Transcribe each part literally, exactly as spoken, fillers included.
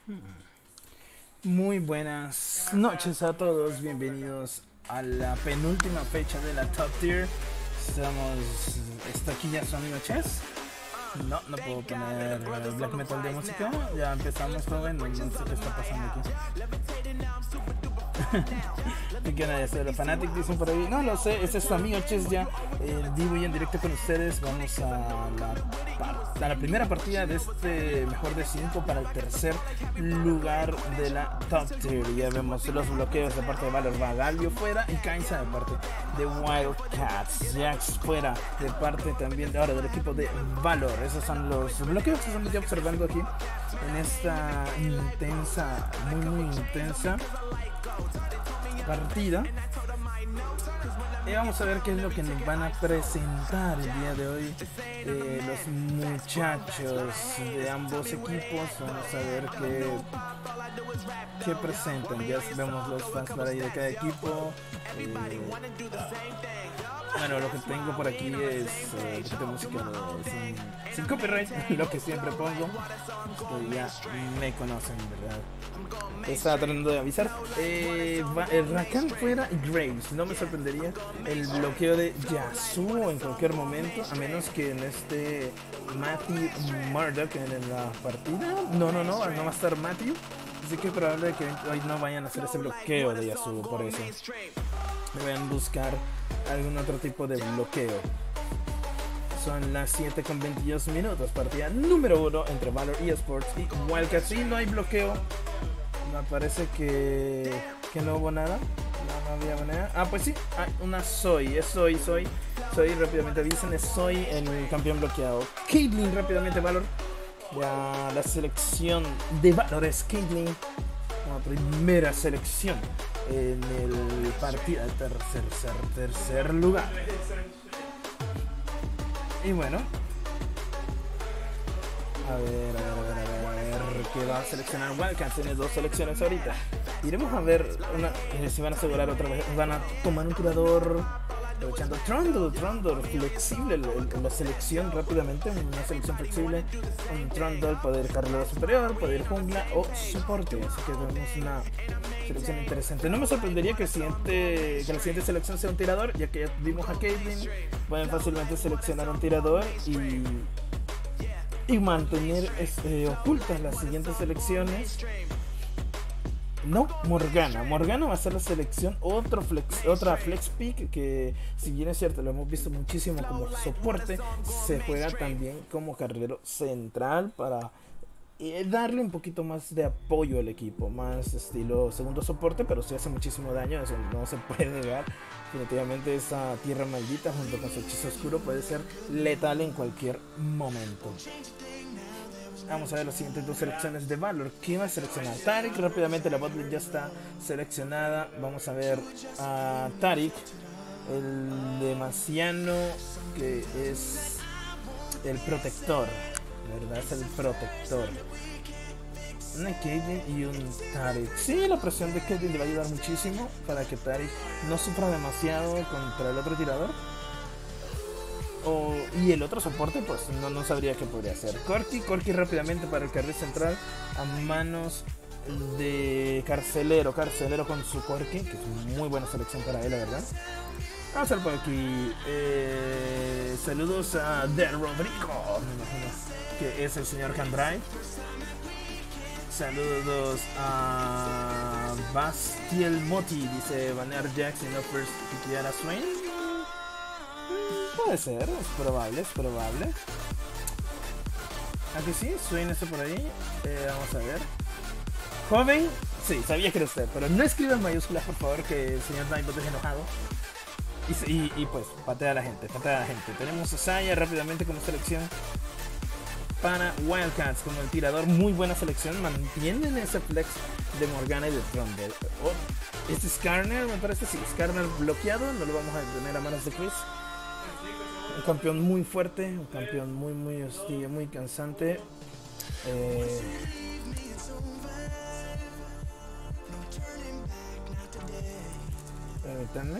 Muy buenas noches a todos, bienvenidos a la penúltima fecha de la Top Tier. Estamos. ¿Está aquí ya su amigo Chess? No, no puedo poner black metal de música. Ya empezamos, joven, no sé qué está pasando aquí. ¿Y qué onda? ¿Los Fanatic dicen por ahí? No lo sé, este es su amigo Chess ya, eh, vivo y en directo con ustedes. Vamos a la, a la primera partida de este mejor de cinco para el tercer lugar de la Top Tier. Ya vemos los bloqueos de parte de Valor, va Galio fuera y Kaisa de parte de Wildcats, Jax fuera de parte también de ahora del equipo de Valor. Esos son los bloqueos que estamos ya observando aquí en esta intensa, muy muy intensa partida. Y vamos a ver qué es lo que nos van a presentar el día de hoy eh, los muchachos de ambos equipos. Vamos a ver qué, qué presentan. Ya vemos los fans por ahí de cada equipo. Eh, bueno, lo que tengo por aquí es eh, de música de, sin, sin copyright, lo que siempre pongo. Que ya me conocen, ¿verdad? Estaba tratando de avisar. Eh, va, el Rakan fuera Graves. No me sorprendería el bloqueo de Yasuo en cualquier momento, a menos que en este Matthew Murdoch en la partida. No, no, no, no va a estar Matthew. Así que es probable que hoy no vayan a hacer ese bloqueo de Yasuo. Por eso deben buscar algún otro tipo de bloqueo. Son las siete con veintidós minutos. Partida número uno entre Valor eSports y Wildcats. Y no hay bloqueo. Me parece que, que no hubo nada. No, no había manera. Ah, pues sí, hay una Soy. Es Soy, Soy. Soy, rápidamente dicen, es Soy el campeón bloqueado. Caitlyn, rápidamente Valor. Ya la selección de Valor es Caitlyn. La primera selección en el partido de tercer, tercer, tercer lugar. Y bueno. A ver, a ver, a ver, a ver. Que va a seleccionar Wildcats. Tiene dos selecciones ahorita. Iremos a ver una, eh, si van a asegurar otra vez. Van a tomar un tirador aprovechando Trundle, Trundle flexible, el, el, la selección rápidamente, una selección flexible, un Trundle, poder carrilero superior, poder jungla o soporte. Así que tenemos una selección interesante. No me sorprendería que, el siguiente, que la siguiente selección sea un tirador, ya que ya vimos a Caitlyn. Pueden fácilmente seleccionar un tirador y y mantener este, ocultas las siguientes selecciones. No, Morgana. Morgana va a ser la selección, otro flex, otra flex pick que, si bien es cierto, lo hemos visto muchísimo como soporte, se juega también como carrilero central para eh, darle un poquito más de apoyo al equipo, más estilo segundo soporte, pero sí hace muchísimo daño, eso no se puede negar. Definitivamente esa tierra maldita junto con su hechizo oscuro puede ser letal en cualquier momento. Vamos a ver las siguientes dos selecciones de Valor. ¿Quién va a seleccionar? Taric, rápidamente la botlane ya está seleccionada. Vamos a ver a Taric, el demasiano, que es el protector, ¿verdad? Es el protector. Una Caitlyn y un Taric. Sí, la presión de Caitlyn le va a ayudar muchísimo para que Taric no sufra demasiado contra el otro tirador. O, y el otro soporte, pues no, no sabría qué podría hacer. Corki, Corki rápidamente para el carril central a manos de Carcelero. Carcelero con su Corki, que es muy buena selección para él, la verdad. Vamos a ver por aquí. Eh, saludos a Del Rodrigo, me imagino que es el señor Candrai. Saludos a Bastiel Moti, dice banear Jax y no first piquear a Swain. Puede ser, es probable, es probable. Aquí sí, Swain está por ahí. Eh, vamos a ver. Joven, sí, sabía que era usted, pero no escriba en mayúsculas, por favor, que el señor Nightbot es enojado. Y, y, y pues, patea a la gente, patea a la gente. Tenemos a Saya rápidamente como selección para Wildcats como el tirador. Muy buena selección, mantienen ese flex de Morgana y de Trundle. Oh, este es Skarner, me parece, sí, Skarner bloqueado, no lo vamos a tener a manos de Chris. Un campeón muy fuerte, un campeón muy, muy hostil, muy cansante. Eh... Permítanme.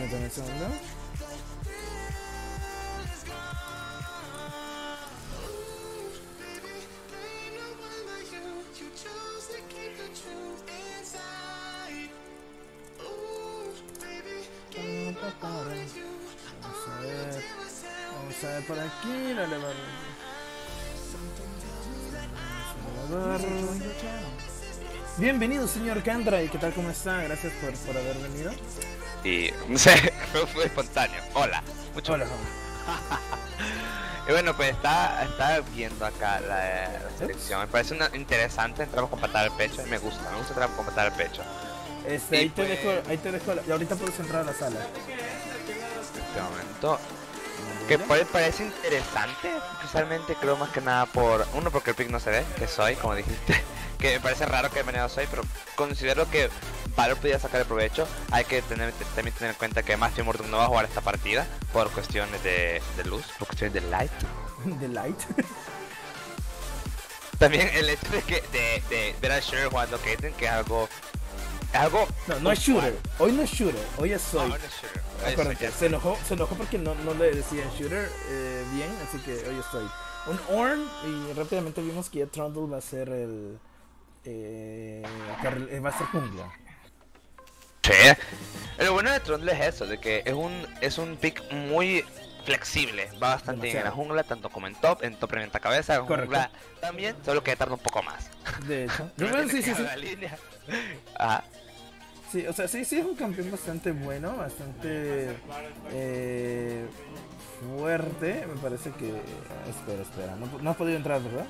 dame un segundo. Vamos a ver. Vamos a ver por aquí. La elevador. Bienvenido, señor Kandra. ¿Y qué tal? ¿Cómo está? Gracias por, por haber venido. Y no sé, fue, fue espontáneo. Hola. Mucho Hola. Y bueno, pues está, está viendo acá la, la selección. Me parece una, interesante. Entramos con patada al pecho. Y me gusta, me gusta entrar con patada al pecho. Este, y ahí pues, te dejo, ahí te dejo. Y ahorita puedes entrar a la sala. En este momento. Que por él parece interesante, especialmente creo más que nada por... Uno, porque el pick no se ve, que soy, como dijiste. Que me parece raro que manejo soy, pero considero que Valor podría sacar el provecho. Hay que tener, también tener en cuenta que Matthew Morton no va a jugar esta partida por cuestiones de, de luz, por cuestiones de light. ¿De light? También el hecho de que de, de ver a Shooter jugando Caitlyn, que es algo... Es algo... No, no es Shooter. Hoy no es Shooter, hoy es Soy. No, no es Shooter. Acuérdate, se enojó, se enojó porque no, no le decían Shooter eh, bien, así que hoy estoy. Un Ornn y rápidamente vimos que ya Trundle va a ser el... Eh, carril, va a ser jungla. Sí. Lo bueno de Trundle es eso, de que es un, es un pick muy flexible, va bastante bien en la jungla, tanto como en top, en top revienta cabeza, en jungla también, solo que tarda un poco más. De hecho. No bueno, sí, sí, sí. Ajá. Sí, o sea, sí, sí es un campeón bastante bueno, bastante eh, fuerte. Me parece que... Espera, espera, no, no has podido entrar, ¿verdad?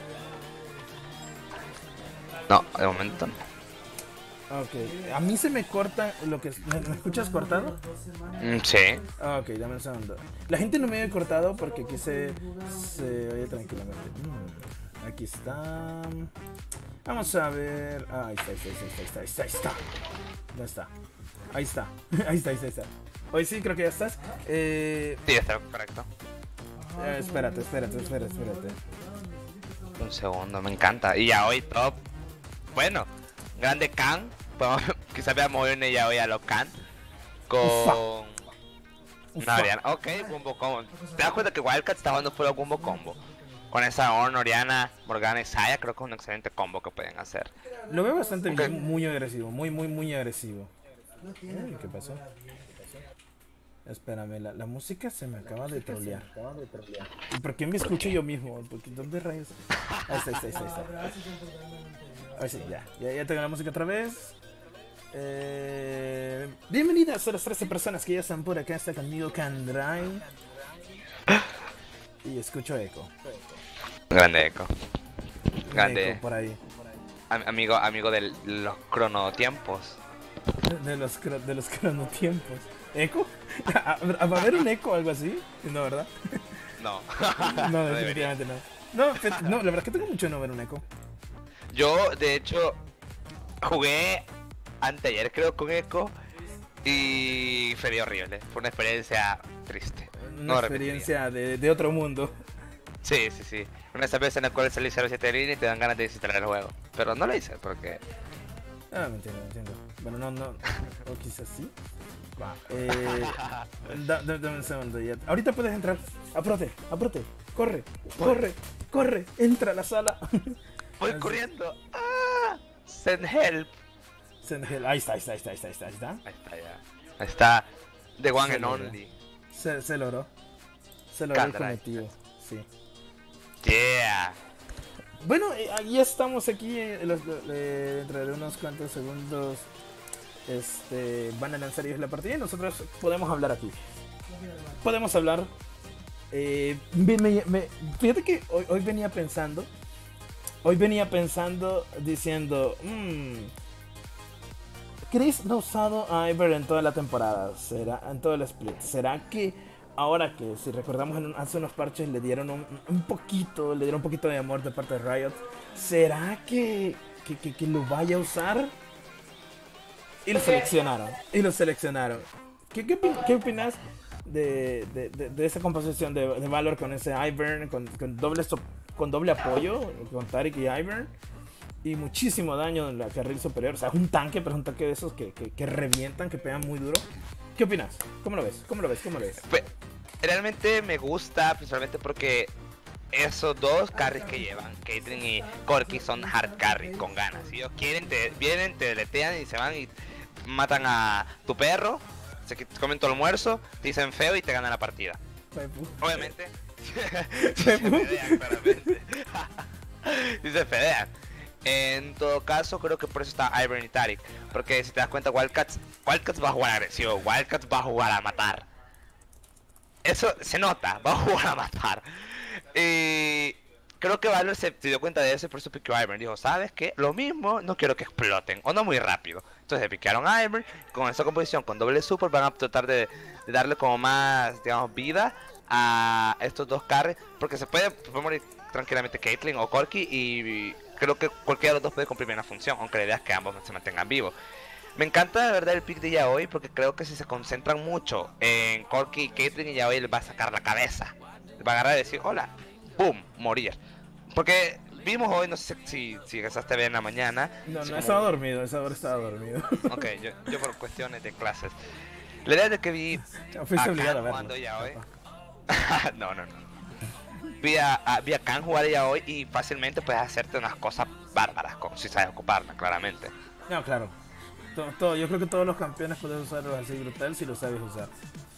No, de momento no. Ok, a mí se me corta lo que... ¿Me, me escuchas cortado? Mm, sí. Ah, ok, dame un segundo. La gente no me había cortado porque aquí se, se oye tranquilamente. Mm, aquí está... Vamos a ver... Ah, ahí está, ahí está, ahí está, ahí está, ahí está. ¿Dónde está? Ahí está, ahí está, ahí está, ahí está. Hoy sí, creo que ya estás. Eh... Sí, está correcto. Eh, espérate, espérate, espérate, espérate. Un segundo, me encanta. Y ya hoy top. Bueno, grande Khan. Quizás veamos hoy una ya hoy a lo Khan. Con... Una Oriana. Ok, Wumbo Combo. ¿Te das cuenta que Wildcat está jugando full Wumbo Combo? Con esa Ornn, Oriana, Morgana y Saya, creo que es un excelente combo que pueden hacer. Lo veo bastante okay. bien, muy agresivo, muy, muy, muy agresivo. Uy, ¿qué pasó? Espérame, la, la música se me acaba de trolear. ¿Y por qué me escucho yo mismo? Porque, ¿dónde rayos? Ahí está, ahí está, ahí está. Ahí está. Ahí sí, ya, ya, ya tengo la música otra vez. Eh, bienvenidas a las trece personas que ya están por acá. Está conmigo Kandrai. Y escucho eco. Grande eco. Grande. Eco por ahí. Am amigo, amigo de los cronotiempos. De los, de los cronotiempos. ¿Eco? ¿Va a haber un eco o algo así? No, ¿verdad? No. No, definitivamente no. No, no, la verdad es que tengo mucho de no ver un eco. Yo, de hecho, jugué anteayer creo con eco y fue horrible. Fue una experiencia triste. Una no experiencia de, de otro mundo. Sí, sí, sí. Una de esas veces en la cual salís cero siete línea y te dan ganas de desinstalar el juego. Pero no lo hice porque... Ah, me entiendo, me entiendo. Bueno, no, no. O quizás sí. Va. Eh, da, da, dame un segundo ya. Ahorita puedes entrar. Apúrate, apúrate. Corre, corre, corre. Entra a la sala. Voy Así. corriendo. ¡Ah! Send help. Send help. Ahí está, ahí está, ahí está, ahí está, ahí está. Ahí está ya. Ahí está. The one se and logró. only. Se, se logró. Se logró el cometido. Sí. Yeah. Bueno, eh, ya estamos aquí. Eh, los, eh, dentro de unos cuantos segundos este, van a lanzar ellos la partida y nosotros podemos hablar aquí. Podemos hablar. Eh, me, me, me, fíjate que hoy, hoy venía pensando. Hoy venía pensando diciendo. Mmm, Chris no ha usado a Ivern en toda la temporada. Será en todo el split. ¿Será que ahora que, si recordamos, en un, hace unos parches le dieron un, un poquito, le dieron un poquito de amor de parte de Riot? ¿Será que, que, que, que lo vaya a usar? Y lo seleccionaron. Y lo seleccionaron. ¿Qué, qué, qué opinas de, de, de, de esa composición de, de Valor con ese Ivern, con, con, doble, con doble apoyo, con Taric y Ivern? Y muchísimo daño en la carril superior. O sea, es un tanque, pero es un tanque de esos que, que, que revientan, que pegan muy duro. ¿Qué opinas? ¿Cómo lo ves? ¿Cómo lo ves? ¿Cómo lo ves? Pues, realmente me gusta, principalmente porque esos dos carries que llevan, Caitlyn y Corki, son hard carry, con ganas. Si ellos quieren, te vienen, te deletean y se van y matan a tu perro, se comen tu almuerzo, te dicen feo y te ganan la partida. Obviamente. se fedean, claramente. Y se fedean. En todo caso, creo que por eso está Ivern y Taric. Porque si te das cuenta, Wildcats, Wildcats va a jugar agresivo, Wildcats va a jugar a matar. Eso se nota, va a jugar a matar. Y creo que Valor se, se dio cuenta de eso y por eso piqueó a Ivern. Dijo, ¿sabes qué? Lo mismo, no quiero que exploten, o no muy rápido. Entonces piquearon a Ivern, con esa composición, con doble super, van a tratar de, de darle como más, digamos, vida a estos dos carries. Porque se puede, puede morir tranquilamente Caitlyn o Corki y creo que cualquiera de los dos puede cumplir bien la función, aunque la idea es que ambos se mantengan vivos. Me encanta de verdad el pick de Yaoi porque creo que si se concentran mucho en Corki y Caitlyn, y Yaoi les va a sacar la cabeza. Les va a agarrar y decir, hola, boom, morir. Porque vimos hoy, no sé si, si empezaste a ver en la mañana. No, no, como... estaba dormido, esa hora estaba dormido. Ok, yo, yo por cuestiones de clases. La idea de que vi no, fuiste obligado a verlo. Jugando Yaoi. no, no, no. Vi a, a, vi a Khan jugar ya hoy y fácilmente puedes hacerte unas cosas bárbaras, como si sabes ocuparla, claramente. No, claro. Todo, todo, yo creo que todos los campeones puedes usarlos así brutal si lo sabes usar.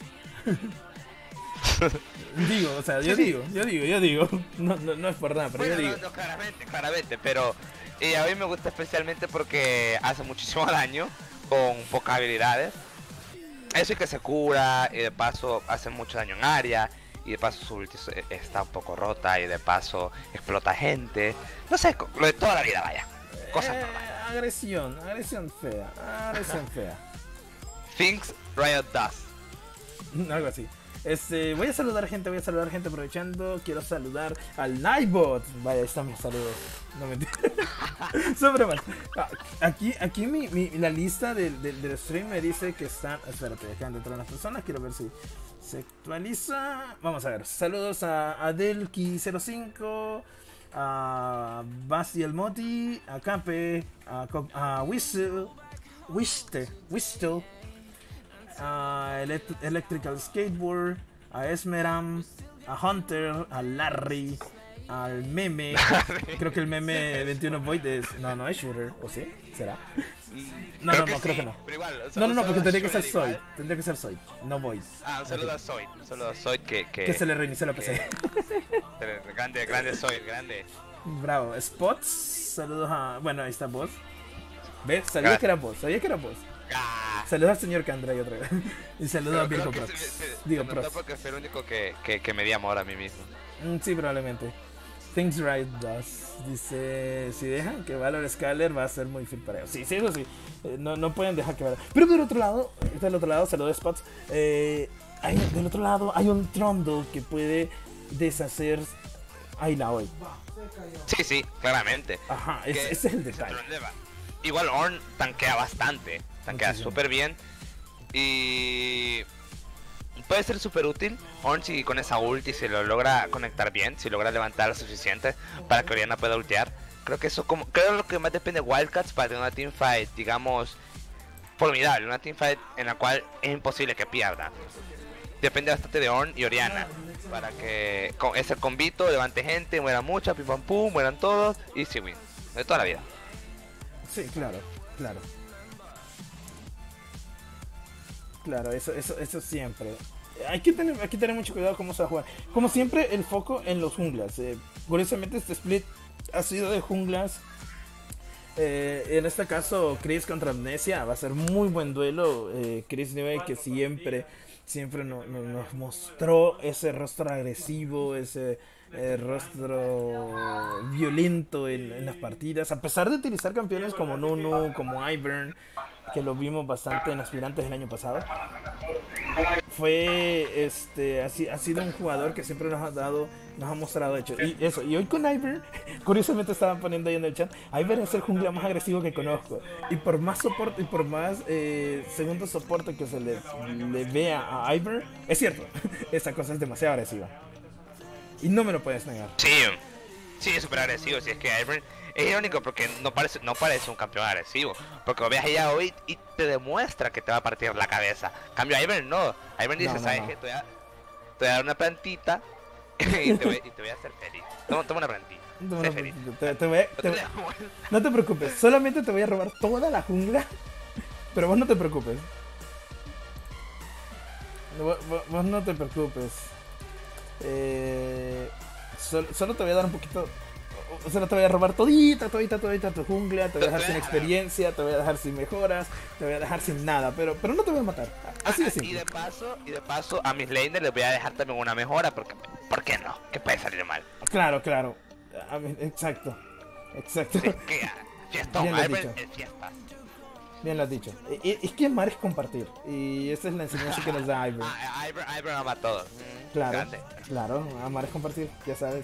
digo, o sea, yo sí, digo, sí. yo digo, yo digo. No, no, no es por nada, pero bueno, yo no, digo. No, claramente, claramente, pero y a mí me gusta especialmente porque hace muchísimo daño con pocas habilidades. Eso y que se cura y de paso hace mucho daño en área. Y de paso su ulti está un poco rota y de paso explota gente. No sé, lo de toda la vida, vaya. Cosas eh, normales. Agresión, agresión fea, agresión fea. Things Riot does. Algo así. Este, voy a saludar gente, voy a saludar gente aprovechando. Quiero saludar al Nightbot. Vaya, ahí están mis saludos. No mentira. Sobre mal. Aquí, aquí mi, mi, la lista del, del, del stream me dice que están. Espérate, acá dentro de las personas. Quiero ver si se actualiza. Vamos a ver. Saludos a Adelki cero cinco, a Bastiel Moti, a Cape, a, a Whistle, Whistle, Whistle, a Elect Electrical Skateboard, a Esmeram, a Hunter, a Larry, al Meme. Creo que el Meme veintiuno Void es. No, no es Shooter, ¿o sí? ¿Será? No, creo no, no, sí, creo que no. Igual, no, no, no, porque tendría que ser Zoid. Tendría que ser Zoid, no Void. Ah, un saludo a Zoid. Un saludo a Zoid que, que. Que se le reinició la P C. grande, grande Zoid, grande. Bravo. Spots, saludos a. Bueno, ahí está vos. ¿Ves? Sabía que era vos, sabía que era vos. Ah. Saludos al señor Candray otra vez. Y saludos a Virgo Prox. Digo, Prox. Porque fue el único que, que, que me di amor a mí mismo. Mm, sí, probablemente. Things Right does. Dice, si dejan que Valor Scaler va a ser muy fit para ellos. Sí, sí, eso sí. Eh, no, no pueden dejar que Valor. Pero del otro lado, del otro lado, saludos Spots. Eh, hay, del otro lado hay un Trundle que puede deshacer Ayla hoy. Sí, sí, claramente. Ajá, ese, ese es el detalle. Igual Ornn tanquea bastante. Tanquea súper bien. Y puede ser súper útil Ornn si con esa ulti se lo logra conectar bien, si logra levantar lo suficiente para que Orianna pueda ultear. Creo que eso como creo lo que más depende de Wildcats para tener una teamfight, digamos, formidable, una teamfight en la cual es imposible que pierda. Depende bastante de Ornn y Orianna para que con ese combito levante gente, muera mucha, pim pam pum, mueran todos y easy win de toda la vida. Sí, claro, claro. Claro, eso, eso, eso siempre. Hay que tener, hay que tener mucho cuidado cómo se va a jugar. Como siempre, el foco en los junglas. Eh, curiosamente, este split ha sido de junglas. Eh, en este caso, Chris contra Amnesia va a ser muy buen duelo. Eh, Chris Newell que siempre, siempre no, no, nos mostró ese rostro agresivo, ese eh, rostro violento en, en las partidas. A pesar de utilizar campeones como Nunu, como Ivern, que lo vimos bastante en aspirantes el año pasado, fue este ha, ha sido un jugador que siempre nos ha dado, nos ha mostrado hecho y eso. Y hoy con Ivern, curiosamente estaban poniendo ahí en el chat, Ivern es el jungla más agresivo que conozco, y por más soporte y por más eh, segundo soporte que se le, le vea a Ivern, es cierto, esa cosa es demasiado agresiva y no me lo puedes negar. Sí, Sí, es súper agresivo, si es que Ivern es irónico porque no parece, no parece un campeón agresivo. Porque lo ves allá hoy y te demuestra que te va a partir la cabeza. Cambio Ivern no. Ivern dice, No, no, ¿sabes no. qué? Te voy a, te voy a dar una plantita y, te voy, y te voy a hacer feliz. Toma, toma una plantita. No, Sé no, feliz. te- te voy a- No te- te la muerdas. no te preocupes, solamente te voy a robar toda la jungla. Pero vos no te preocupes. Vos, vos- vos no te preocupes. Eh, sol- solo te voy a dar un poquito. Solo te voy a robar todita, todita, todita tu jungla. Te voy a dejar sin experiencia, te voy a dejar sin mejoras, te voy a dejar sin nada. Pero, pero no te voy a matar. Así de Ah, y simple. de paso, y de paso a mis laners les voy a dejar también una mejora porque, ¿por qué no? Que puede salir mal. Claro, claro. A mí- exacto. Exacto. Sí, que ah, fiestón, Bien lo has Ivern dicho. es fiesta. Bien lo has dicho. E- e- Es que amar es compartir. Y esa es la enseñanza que nos da Ivern. Ah, Ivern, Ivern ama todo. Mm, Claro, grande. claro, amar es compartir, ya sabes.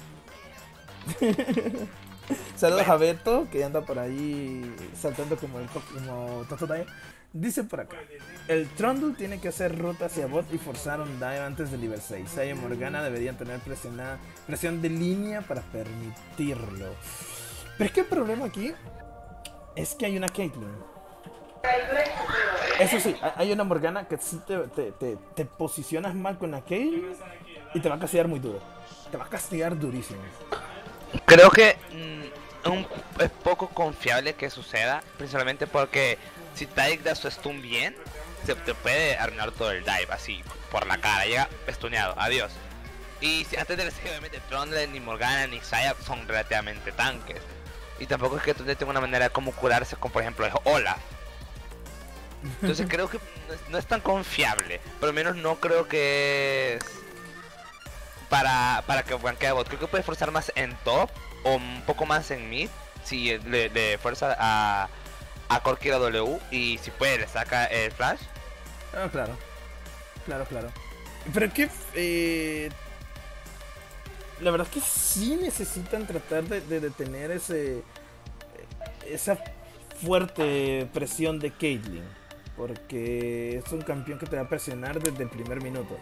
Saludos a Beto, que anda por ahí saltando como el co- como Totodile. Dice por acá: el Trundle tiene que hacer ruta hacia bot y forzar un dive antes del nivel seis. Saya y Morgana deberían tener presionada, presión de línea para permitirlo. Pero es que el problema aquí es que hay una Caitlyn. Eso sí, hay- hay una Morgana que sí te, te, te, te posicionas mal con la Caitlyn y te va a castigar muy duro. Te va a castigar durísimo. Creo que mm, un- es poco confiable que suceda, principalmente porque si Taric da su stun bien, se te puede arruinar todo el dive así, por la cara, llega stuneado, adiós. Y si antes del S, obviamente Trundle, ni Morgana, ni Xayah son relativamente tanques. Y tampoco es que Trundle tenga una manera de cómo curarse con, por ejemplo, es Olaf. Entonces creo que no es, no es tan confiable, pero al menos no creo que es para, para que ganquee a bot. Creo que puede forzar más en top o un poco más en mid si le, le fuerza a, a Corki la W y si puede le saca el flash. Ah, claro. Claro, claro. Pero que eh, la verdad es que sí necesitan tratar de, de detener ese esa fuerte presión de Caitlyn, porque es un campeón que te va a presionar desde el primer minuto.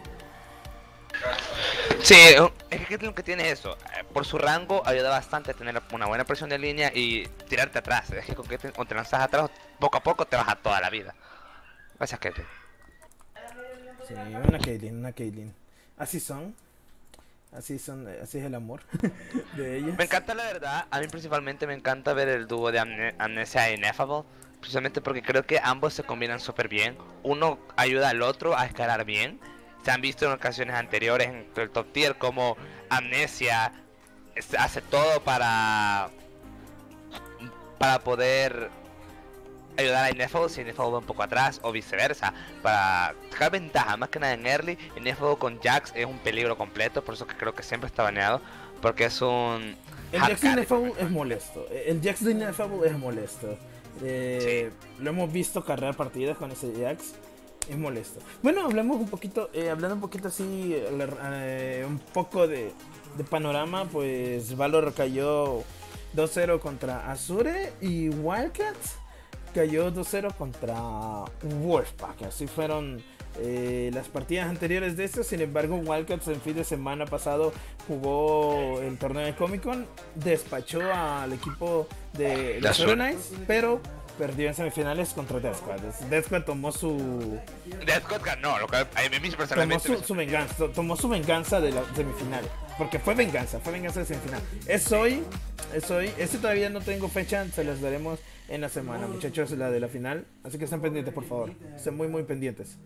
Sí, es que Caitlyn lo que tiene es eso. eh, Por su rango ayuda bastante a tener una buena presión de línea y tirarte atrás. Es que con Caitlyn, cuando te lanzas atrás, poco a poco te baja toda la vida. Gracias, Caitlyn. Sí, una Caitlyn, una Caitlyn. Así son. Así son, así es el amor de ellas. Me encanta la verdad, a mí principalmente me encanta ver el dúo de Amne- Amnesia y Ineffable, precisamente porque creo que ambos se combinan súper bien, uno ayuda al otro a escalar bien. Se han visto en ocasiones anteriores en el top tier como Amnesia es- hace todo para para poder ayudar a Ineffable si Ineffable va un poco atrás o viceversa, para sacar ventaja, más que nada en early. Ineffable con Jax es un peligro completo, por eso que creo que siempre está baneado, porque es un El hard Jax de carry. Ineffable es molesto. El Jax de Ineffable es molesto. Eh, Lo hemos visto cargar partidas con ese Jax. Es molesto. Bueno, hablemos un poquito, eh, hablando un poquito así, eh, un poco de, de panorama, pues Valor cayó dos cero contra Azure y Wildcats cayó dos cero contra Wolfpack. Así fueron eh, las partidas anteriores de esto. Sin embargo, Wildcats el fin de semana pasado jugó el torneo de Comic Con, despachó al equipo de los Azure. Knights, pero perdió en semifinales contra Death Squad. Death Squad tomó su Death Squad ganó, lo que a mí tomó personalmente su, su venganza, to- tomó su venganza de la semifinal, porque fue venganza, fue venganza de semifinal. Es hoy, es hoy. Este todavía no tengo fecha, se las daremos en la semana, muchachos, la de la final. Así que estén pendientes, por favor. Estén muy, muy pendientes.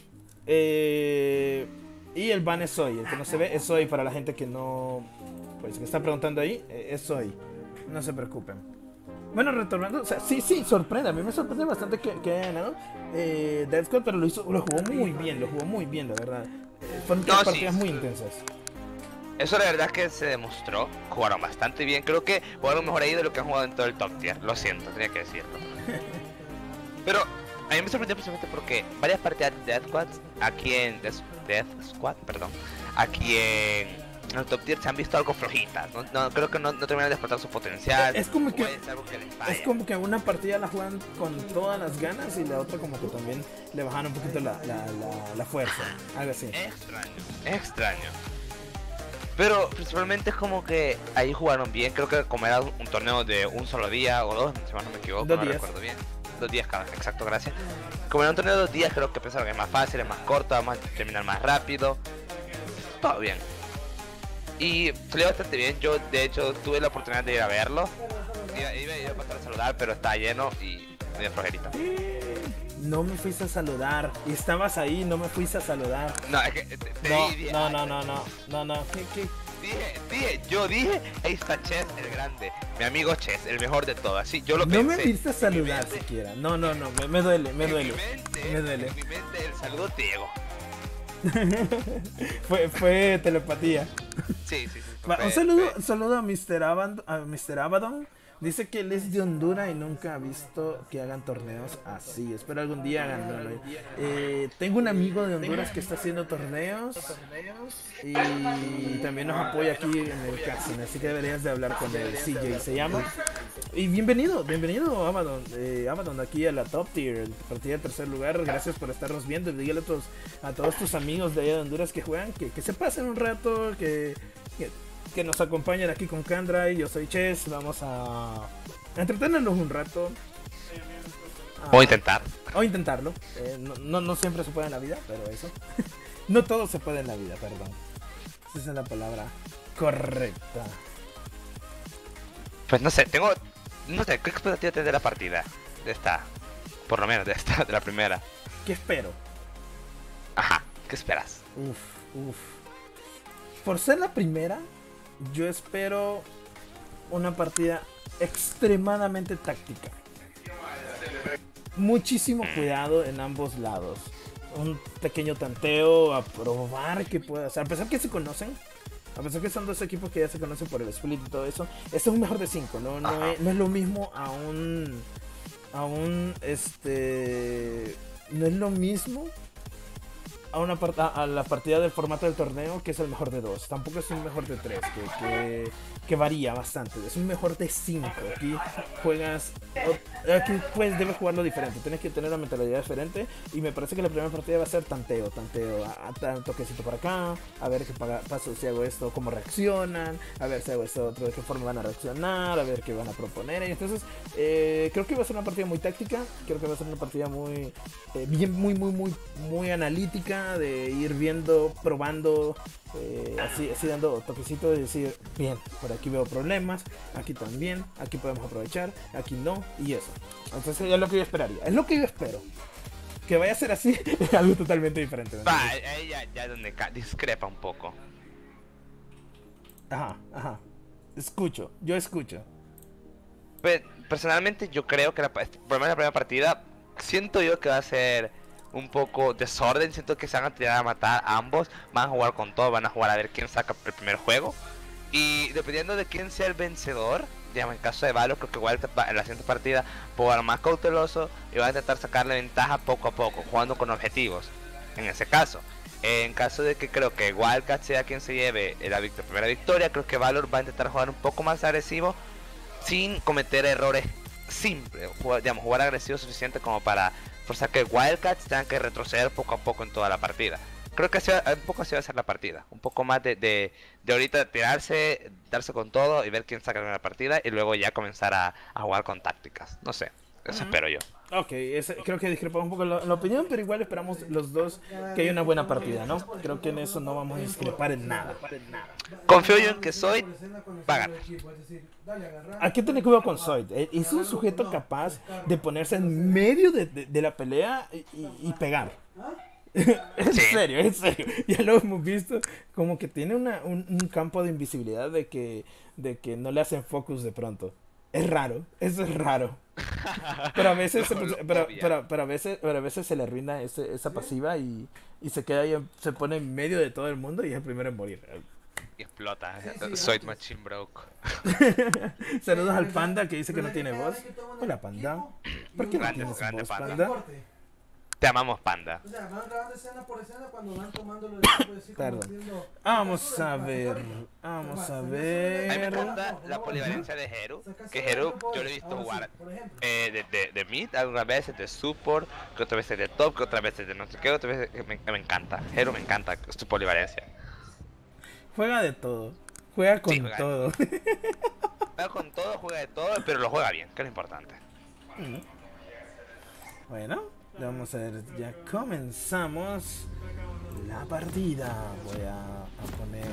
Eh, y el ban es hoy, el que no se ve es hoy para la gente que no, pues que está preguntando ahí, eh, es hoy. No se preocupen. Bueno, retornando, o sea, sí, sí, sorprende. A mí me sorprende bastante que, que haya ganado eh, Death Squad, pero lo hizo, lo jugó muy bien, lo jugó muy bien, la verdad. Eh, fueron tres No, sí. partidas muy intensas. Eso la verdad es que se demostró, jugaron bastante bien, creo que jugaron mejor ahí de lo que han jugado en todo el top tier, lo siento, tenía que decirlo. Pero a mí me sorprendió precisamente porque varias partidas de Death Squad, aquí en Death, Death Squad, perdón, aquí en en el top tier se han visto algo flojitas, no, no, creo que no, no terminan de explotar su potencial. Es como que- o es algo que les falla. Es como que una partida la juegan con todas las ganas y la otra como que también le bajan un poquito la, la, la, la fuerza, algo así. Extraño, extraño. Pero principalmente es como que ahí jugaron bien. Creo que como era un, un torneo de un solo día o dos, si mal no me equivoco, Dos no días. recuerdo bien. Dos días cada, exacto, gracias. Como era un torneo de dos días, creo que pensaron que es más fácil, es más corto, vamos a terminar más rápido. Todo bien. Y salió bastante bien. Yo, de hecho, tuve la oportunidad de ir a verlo. Iba, iba, iba a pasar a saludar, pero estaba lleno y me dio flojerita. No me fuiste a saludar. Y estabas ahí, no me fuiste a saludar. No, es que te, te No, dije, no, no, no, no, no, no. ¿Qué, qué? Dije, dije, yo dije, ahí está Chess el grande, mi amigo Chess, el mejor de todas. Sí, yo lo No pensé. me viste a En mi saludar mente- siquiera. No, no, no, me, me duele, me en duele. mi mente, Me duele. En mi mente el saludo te llegó. fue, fue telepatía. Sí, sí, sí. Va, fue- un saludo, fue- un saludo a mister Abaddon, a mister Abaddon. Dice que él es de Honduras y nunca ha visto que hagan torneos así. Espero algún día hagan uno. Eh, tengo un amigo de Honduras que está haciendo torneos y también nos apoya aquí en el casting, así que deberías de hablar con él. C J se llama. Y bienvenido, bienvenido Abaddon, eh, Abaddon aquí a la top tier, partida de tercer lugar. Gracias por estarnos viendo. Dígale a todos, a todos tus amigos de allá de Honduras que juegan, que, que se pasen un rato, que, que que nos acompañen aquí con Candray. Yo soy Chess, vamos a entretenernos un rato. Voy a intentar. O intentarlo. Eh, no, no, no siempre se puede en la vida, pero eso. No todo se puede en la vida, perdón. Esa es la palabra correcta. Pues no sé, tengo. No sé, ¿qué expectativa tienes de la partida? De esta. Por lo menos de esta, de la primera. ¿Qué espero? Ajá, ¿qué esperas? Uf, uf. Por ser la primera, yo espero una partida extremadamente táctica. Muchísimo cuidado en ambos lados. Un pequeño tanteo a probar que pueda hacer. A pesar que se conocen, a pesar que son dos equipos que ya se conocen por el split y todo eso, este es un mejor de cinco. No, no, es, no es lo mismo a un. A un. Este. No es lo mismo a una part a, a la partida del formato del torneo, que es el mejor de dos. Tampoco es un mejor de tres, que, que, que varía bastante. Es un mejor de cinco. Aquí juegas, o, aquí pues debes jugarlo diferente. Tienes que tener una mentalidad diferente. Y me parece que la primera partida va a ser tanteo, tanteo, a, a, a toquecito por acá, a ver qué paga, paso si hago esto, cómo reaccionan, a ver si hago esto otro, de qué forma van a reaccionar, a ver qué van a proponer. Y entonces eh, creo que va a ser una partida muy táctica. Creo que va a ser una partida muy eh, bien, muy, muy, muy, muy analítica, de ir viendo, probando, eh, así, así dando toquecitos y decir, bien, por aquí veo problemas, aquí también, aquí podemos aprovechar, aquí no, y eso. Entonces es lo que yo esperaría, es lo que yo espero. Que vaya a ser así es algo totalmente diferente. Va, ahí ya, ya donde discrepa un poco. Ajá, ajá. Escucho, yo escucho. Pues, personalmente yo creo que la, por lo menos la primera partida, siento yo que va a ser un poco desorden, siento que se van a tirar a matar a ambos, van a jugar con todo, van a jugar a ver quién saca el primer juego. Y dependiendo de quién sea el vencedor, digamos en caso de Valor, creo que igual en la siguiente partida va a jugar más cauteloso y va a intentar sacarle ventaja poco a poco, jugando con objetivos, en ese caso. En caso de que creo que Wildcat sea quien se lleve la vict primera victoria, creo que Valor va a intentar jugar un poco más agresivo, sin cometer errores simples, jugar, digamos, jugar agresivo suficiente como para forzar que Wildcats tengan que retroceder poco a poco en toda la partida. Creo que así, un poco así va a ser la partida, un poco más de, de, de ahorita tirarse, darse con todo y ver quién saca la partida y luego ya comenzar a, a jugar con tácticas, no sé, eso uh-huh. espero yo. Ok, ese, creo que discrepamos un poco la, la opinión, pero igual esperamos los dos que haya una buena partida, ¿no? Creo que en eso no vamos a discrepar en nada. Confío yo en que Zoid va a ganar. Hay que tener cuidado con Zoid. Es un sujeto capaz de ponerse en medio de, de, de la pelea y, y pegar. En sí. serio, en serio. Ya lo hemos visto. Como que tiene una, un, un campo de invisibilidad de que, de que no le hacen focus de pronto. Es raro, eso es raro. Pero a veces, no, se, pero, pero, pero a veces, pero a veces se le arruina ese, esa pasiva y, y se queda ahí, se pone en medio de todo el mundo y es el primero en morir. Y explota. Soy Machine Broke. Saludos al Panda que dice que no tiene voz. Hola Panda. ¿Por qué no grande, tienes grande voz, Panda? Panda? Te amamos, Panda. O sea, van grabando escena por escena cuando van tomando lo de Perdón. Vamos a ver. Vamos a ver. A mí me encanta la polivalencia de Heru. Que Heru yo lo he visto jugar eh, de, de, de mid, algunas veces de support, que otras veces de top, que otras veces de no sé qué, otras veces me, me encanta. Heru me encanta su polivalencia. Juega de todo. Juega con Sí, juega de todo. Juega con todo, juega de todo, pero lo juega bien, que es lo importante. Mm. Bueno, vamos a ver, ya comenzamos la partida. Voy a, a poner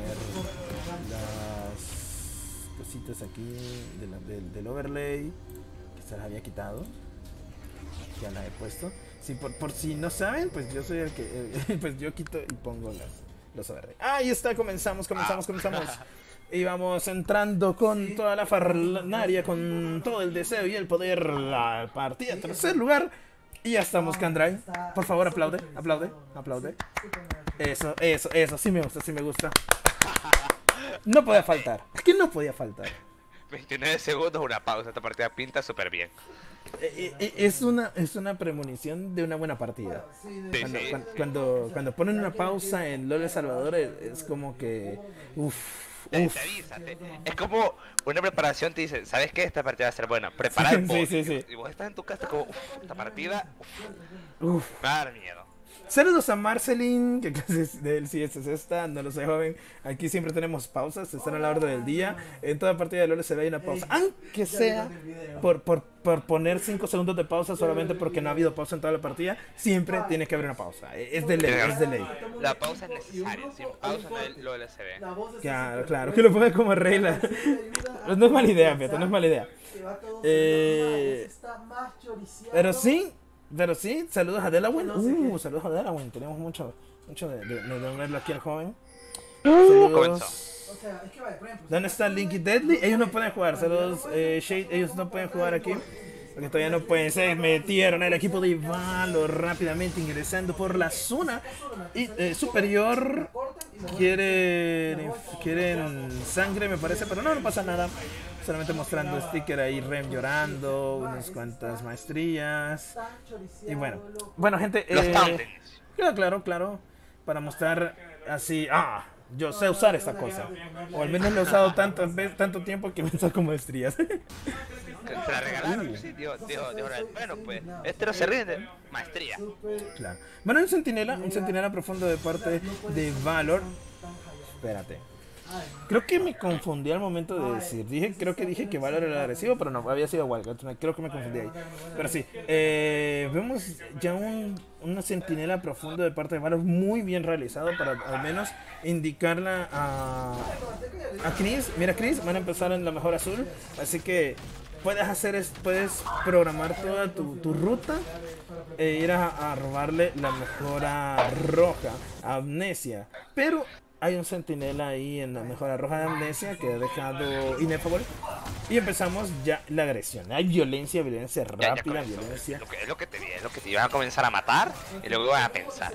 las cositas aquí de la- del, del overlay que se las había quitado. Ya la he puesto. Si por, por si no saben, pues yo soy el que eh, pues yo quito y pongo las, los overlay. Ahí está, comenzamos, comenzamos, comenzamos. Y vamos entrando con toda la farnaria, con todo el deseo y el poder. La partida en tercer lugar. Y ya estamos, Kandrai. Por favor, aplaude, aplaude, aplaude. Eso, eso, eso, sí me gusta, sí me gusta. No podía faltar, es que no podía faltar. veintinueve segundos, una pausa. Esta partida pinta súper bien. Eh, eh, Es una, es una premonición de una buena partida. Sí, Cuando, sí. cuan- cuando, cuando ponen una pausa en LoL El Salvador, es, es como que. Uff, Te, uff. te avisa, te- es como una preparación, te dice, ¿sabes qué? Esta partida va a ser buena. Prepara el Sí, post. sí, sí. Y vos estás en tu casa como, uff, esta partida, uff, Uf. me va a dar miedo. Saludos a Marcelín, que clase de él sí es esta, no lo sé, joven. Aquí siempre tenemos pausas, están a la orden del día. En toda partida de LoL se ve una pausa, aunque sea por, por, por poner cinco segundos de pausa solamente porque no ha habido pausa en toda la partida. Siempre tiene que haber una pausa, es de ley, es de ley. La pausa es necesaria, sin pausa no es lo L C B. Claro, claro, que lo ponga como regla. No es mala idea, fíjate, no es mala idea. Eh, Pero sí, pero sí, saludos a Delaware. Uh, saludos a Delaware. Tenemos mucho, mucho de, de, de verlo aquí al joven. Comenzó. Saludos. ¿Dónde está Linky Deadly? Ellos no pueden jugar. Saludos, eh, Shade. Ellos no pueden jugar aquí. Porque todavía no pueden. Se metieron al equipo de Valor rápidamente ingresando por la zona y, eh, superior. Quieren, quieren sangre, me parece, pero no, no pasa nada. Solamente mostrando sticker ahí, Rem llorando, unas cuantas maestrías. Y bueno, bueno gente, Los eh, fountains. claro, claro, claro, para mostrar así, ah, yo sé usar esta cosa. O al menos lo he usado tanto, tanto tiempo que me saco maestrías. Que se la regalaron, sí, dijo, dijo, dijo, bueno, pues, este no se rinde, maestría. Claro. Bueno, un centinela, un centinela profundo de parte de Valor. Espérate. Creo que me confundí al momento de decir. Dije, creo que dije que Valor era agresivo, pero no, había sido Wildcat. Creo que me confundí ahí. Pero sí, eh, vemos ya un, una centinela profundo de parte de Valor muy bien realizado para al menos indicarla a, a Chris. Mira, Chris, van a empezar en la mejor azul. Así que puedes hacer es, puedes programar toda tu, tu ruta e ir a, a robarle la mejora roja a Amnesia. Pero hay un centinela ahí en la mejora roja de Amnesia que ha dejado inefable. Y empezamos ya la agresión. Hay violencia, violencia Ya, ya rápida, comenzó, violencia. Es lo que, es lo que te vi, es lo que te iban a comenzar a matar y luego iban a pensar.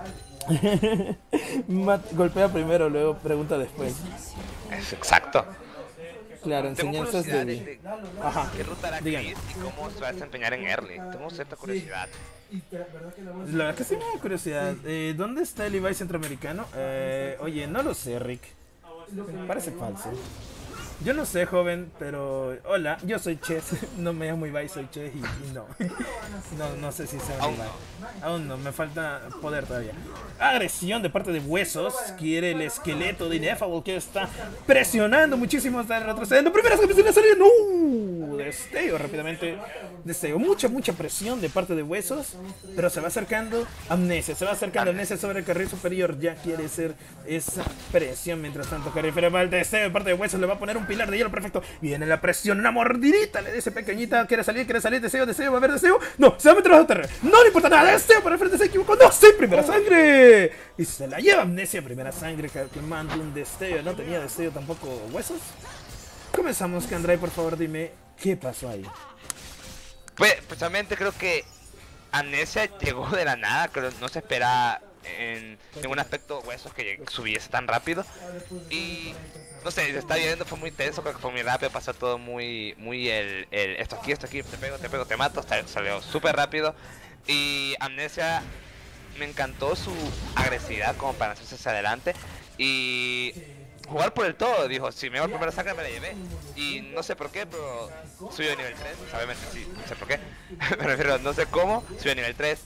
Mat- golpea primero, luego pregunta después. Es exacto. Claro, Tengo enseñanzas curiosidad de... de, de Ajá, qué ruta hará dígame. Chris y cómo se va a desempeñar en early. Tengo cierta curiosidad. La verdad que sí me da curiosidad. Eh, ¿Dónde está el Ibai centroamericano? Eh, oye, no lo sé, Rick. Me parece falso. Yo no sé, joven, pero... Hola, yo soy Ches. No me llamo Ibai, soy Ches y, y no. no. No sé si sea Aún Ibai. Aún no, me falta poder todavía. Agresión de parte de Huesos. Quiere el esqueleto de Ineffable que está presionando muchísimo, está retrocediendo. Primera que la salida. ¡No! Destello rápidamente. Destello. Mucha, mucha presión de parte de Huesos. Pero se va acercando Amnesia. Se va acercando Amnesia sobre el carril superior. Ya quiere ser esa presión. Mientras tanto, carril inferior va el Destello de parte de Huesos. Le va a poner un pilar de hielo perfecto. Viene la presión. Una mordidita. Le dice pequeñita. Quiere salir, quiere salir. Deseo, deseo. Va a haber deseo. No, se va a meter bajo terreno. No le importa nada. Deseo para el frente. Se equivocó. No, sí, primera sangre. Y se la lleva Amnesia. Primera sangre. Que manda un destello. No tenía destello tampoco Huesos. Comenzamos, Kandrai, por favor, dime qué pasó ahí. Pues, precisamente creo que Amnesia llegó de la nada, creo no se esperaba en ningún aspecto Huesos que subiese tan rápido. Y no sé, se está viendo, fue muy tenso, creo que fue muy rápido, pasó todo muy, muy el, el esto aquí, esto aquí, te pego, te pego, te mato, sal- salió súper rápido. Y Amnesia me encantó su agresividad como para hacerse hacia adelante y jugar por el todo. Dijo, si me voy a primera sangre me la llevé. Y no sé por qué, pero subió a nivel tres. Obviamente sí, no sé por qué. Me refiero, no sé cómo, subió a nivel tres.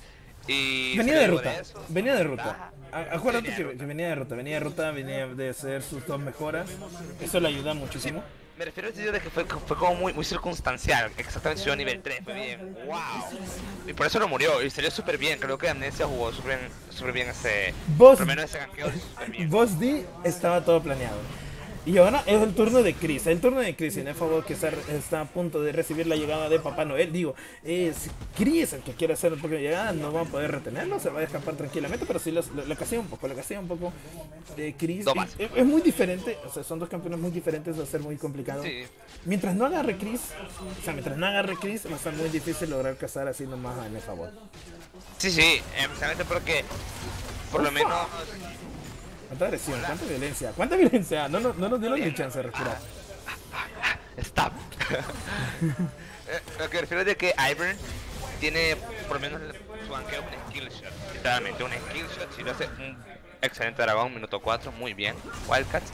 Y Venía se de luego ruta, eso, venía de ruta. ventaja. A- Acuérdate Venía de que, ruta. que venía de ruta, venía de ruta, venía de hacer sus dos mejoras. Eso le ayuda muchísimo. Me refiero al sentido de que fue, fue como muy, muy circunstancial. Exactamente subió a nivel tres, fue bien. ¡Wow! Y por eso no murió, y salió súper bien. Creo que Amnesia jugó súper bien, súper bien ese. Vos, Por lo menos ese ganqueo súper bien. Vos D estaba todo planeado. Y ahora es el turno de Chris. El turno de Chris, en el favor que está, está a punto de recibir la llegada de Papá Noel. Digo, es Chris el que quiere hacer un poco de llegada. No va a poder retenerlo, se va a escapar tranquilamente. Pero sí lo, lo, lo casea un poco, lo casea un poco. Eh, Chris No es, más. es- es muy diferente. O sea, son dos campeones muy diferentes. Va a ser muy complicado. Sí. Mientras no agarre Chris, o sea, mientras no agarre Chris, va a ser muy difícil lograr cazar así nomás en el favor. Sí, sí, especialmente porque. Por lo menos. ¿Cuánta agresión? ¿Cuánta violencia? ¿Cuánta violencia? No, no, no nos dieron ni chance de respirar. Stop. Eh, Lo que me refiero es de que Ivern tiene por lo menos su ganqueo un skill shot. Literalmente un skill shot. Si lo hace un excelente dragón, minuto cuatro, muy bien. Wildcats.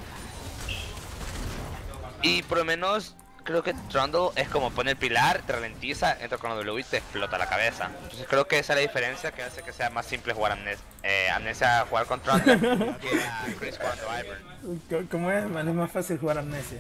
Y por lo menos creo que Trundle es como pone el pilar, te ralentiza, entra con W y te explota la cabeza. Entonces creo que esa es la diferencia que hace que sea más simple jugar Amnesia, eh, Amnesia jugar con Trundle que a Chris jugando Ivern. Co- ¿Cómo es, man? Es más fácil jugar Amnesia.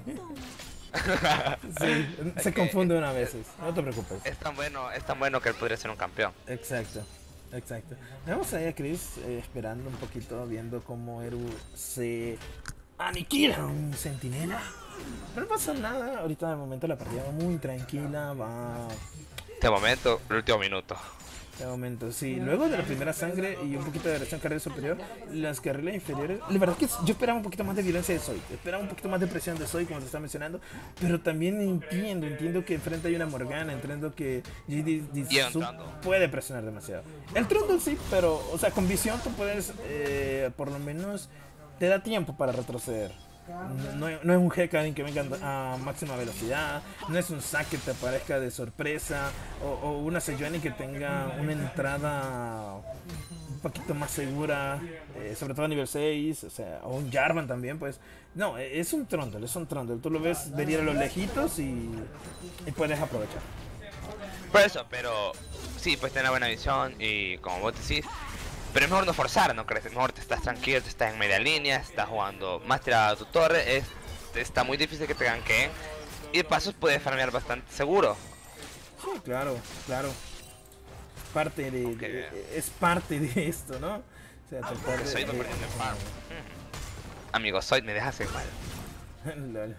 Sí, se Ok. confunde una veces. No te preocupes. Es tan bueno, es tan bueno que él podría ser un campeón. Exacto, exacto. Vamos ahí a Chris eh, esperando un poquito, viendo cómo Eru se aniquila a un centinela. Pero no pasa nada, ahorita de momento la partida va muy tranquila, va De momento, el último minuto. de momento, sí. Luego de la primera sangre y un poquito de agresión carrera superior, las carriles inferiores, la verdad es que yo esperaba un poquito más de violencia de Zoe, esperaba un poquito más de presión de Zoe, como te estaba mencionando, pero también entiendo, entiendo que enfrente hay una Morgana, entiendo que G D Y un Trundle. puede presionar demasiado. El Trundle sí, pero, o sea, con visión tú puedes, eh, por lo menos, te da tiempo para retroceder. No, no, no es un Hecarim que venga a máxima velocidad, no es un Zac que te aparezca de sorpresa, o, o una Sejuani que tenga una entrada un poquito más segura, eh, sobre todo a nivel seis, o sea, o un Jarvan también, pues. No, eh, es un Trundle, es un Trundle. Tú lo ves venir a los lejitos y, y puedes aprovechar. Por eso, pero sí, pues tener buena visión y como vos decís, pero es mejor no forzar, ¿no crees? Mejor te estás tranquilo, te estás en media línea, estás jugando más tirado a tu torre, es, está muy difícil que te ganqueen y de pasos puedes farmear bastante seguro. Sí, claro, claro. Parte de, Ok. de- es parte de esto, ¿no? O sea, tratar Porque de- soy no de- perdiendo en farm. Mm. Amigo, soy me dejas en mal. Lol.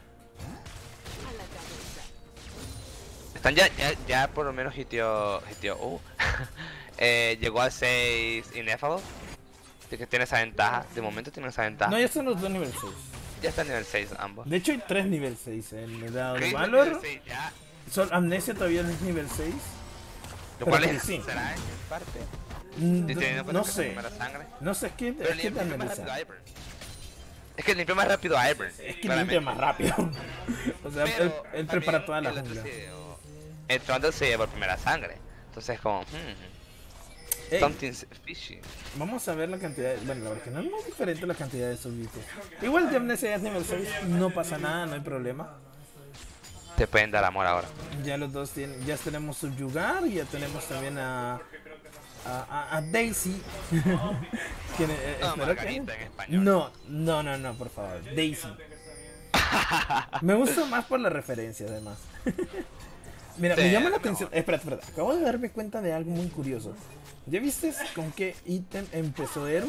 Están ya, ya, ya por lo menos hitió, hitió, uh, eh, llegó al seis Ineffable, así que tiene esa ventaja, de momento tiene esa ventaja. No, ya están los dos nivel seis. Ya está en nivel seis ambos. De hecho hay tres nivel seis en el dado de Chris Valor. nivel seis ya, Sol Amnesia todavía no es nivel seis. lo Pero cual Chris es, sí. será en parte. Mm, Y teniendo en cuenta No que es sé. primera sangre. No sé, es que, Pero es que limpia te más rápido a analiza. Ivern. Es que limpia más rápido a Ivern. Es que limpia más rápido. O sea, él, él prepara toda la el otro jungla. se- El Trundle se lleva primera sangre. Entonces como, hmm, Ey, something's fishy. vamos a ver la cantidad de... Bueno, la verdad que no es muy diferente la cantidad de súbditos. Igual de Amnesia ya es nivel seis, no pasa nada, no hay problema. Te pueden dar amor ahora. Ya los dos tienen, ya tenemos Subyugar y ya tenemos también a a, a, a Daisy. ¿Quién es? Eh, No, espero Margarita que- en español. no, no, no, no, por favor, Daisy. Me gusta más por la referencia, además. Mira, me Sí, llama la no. atención. Espera, espera, acabo de darme cuenta de algo muy curioso. ¿Ya viste con qué ítem empezó Eru?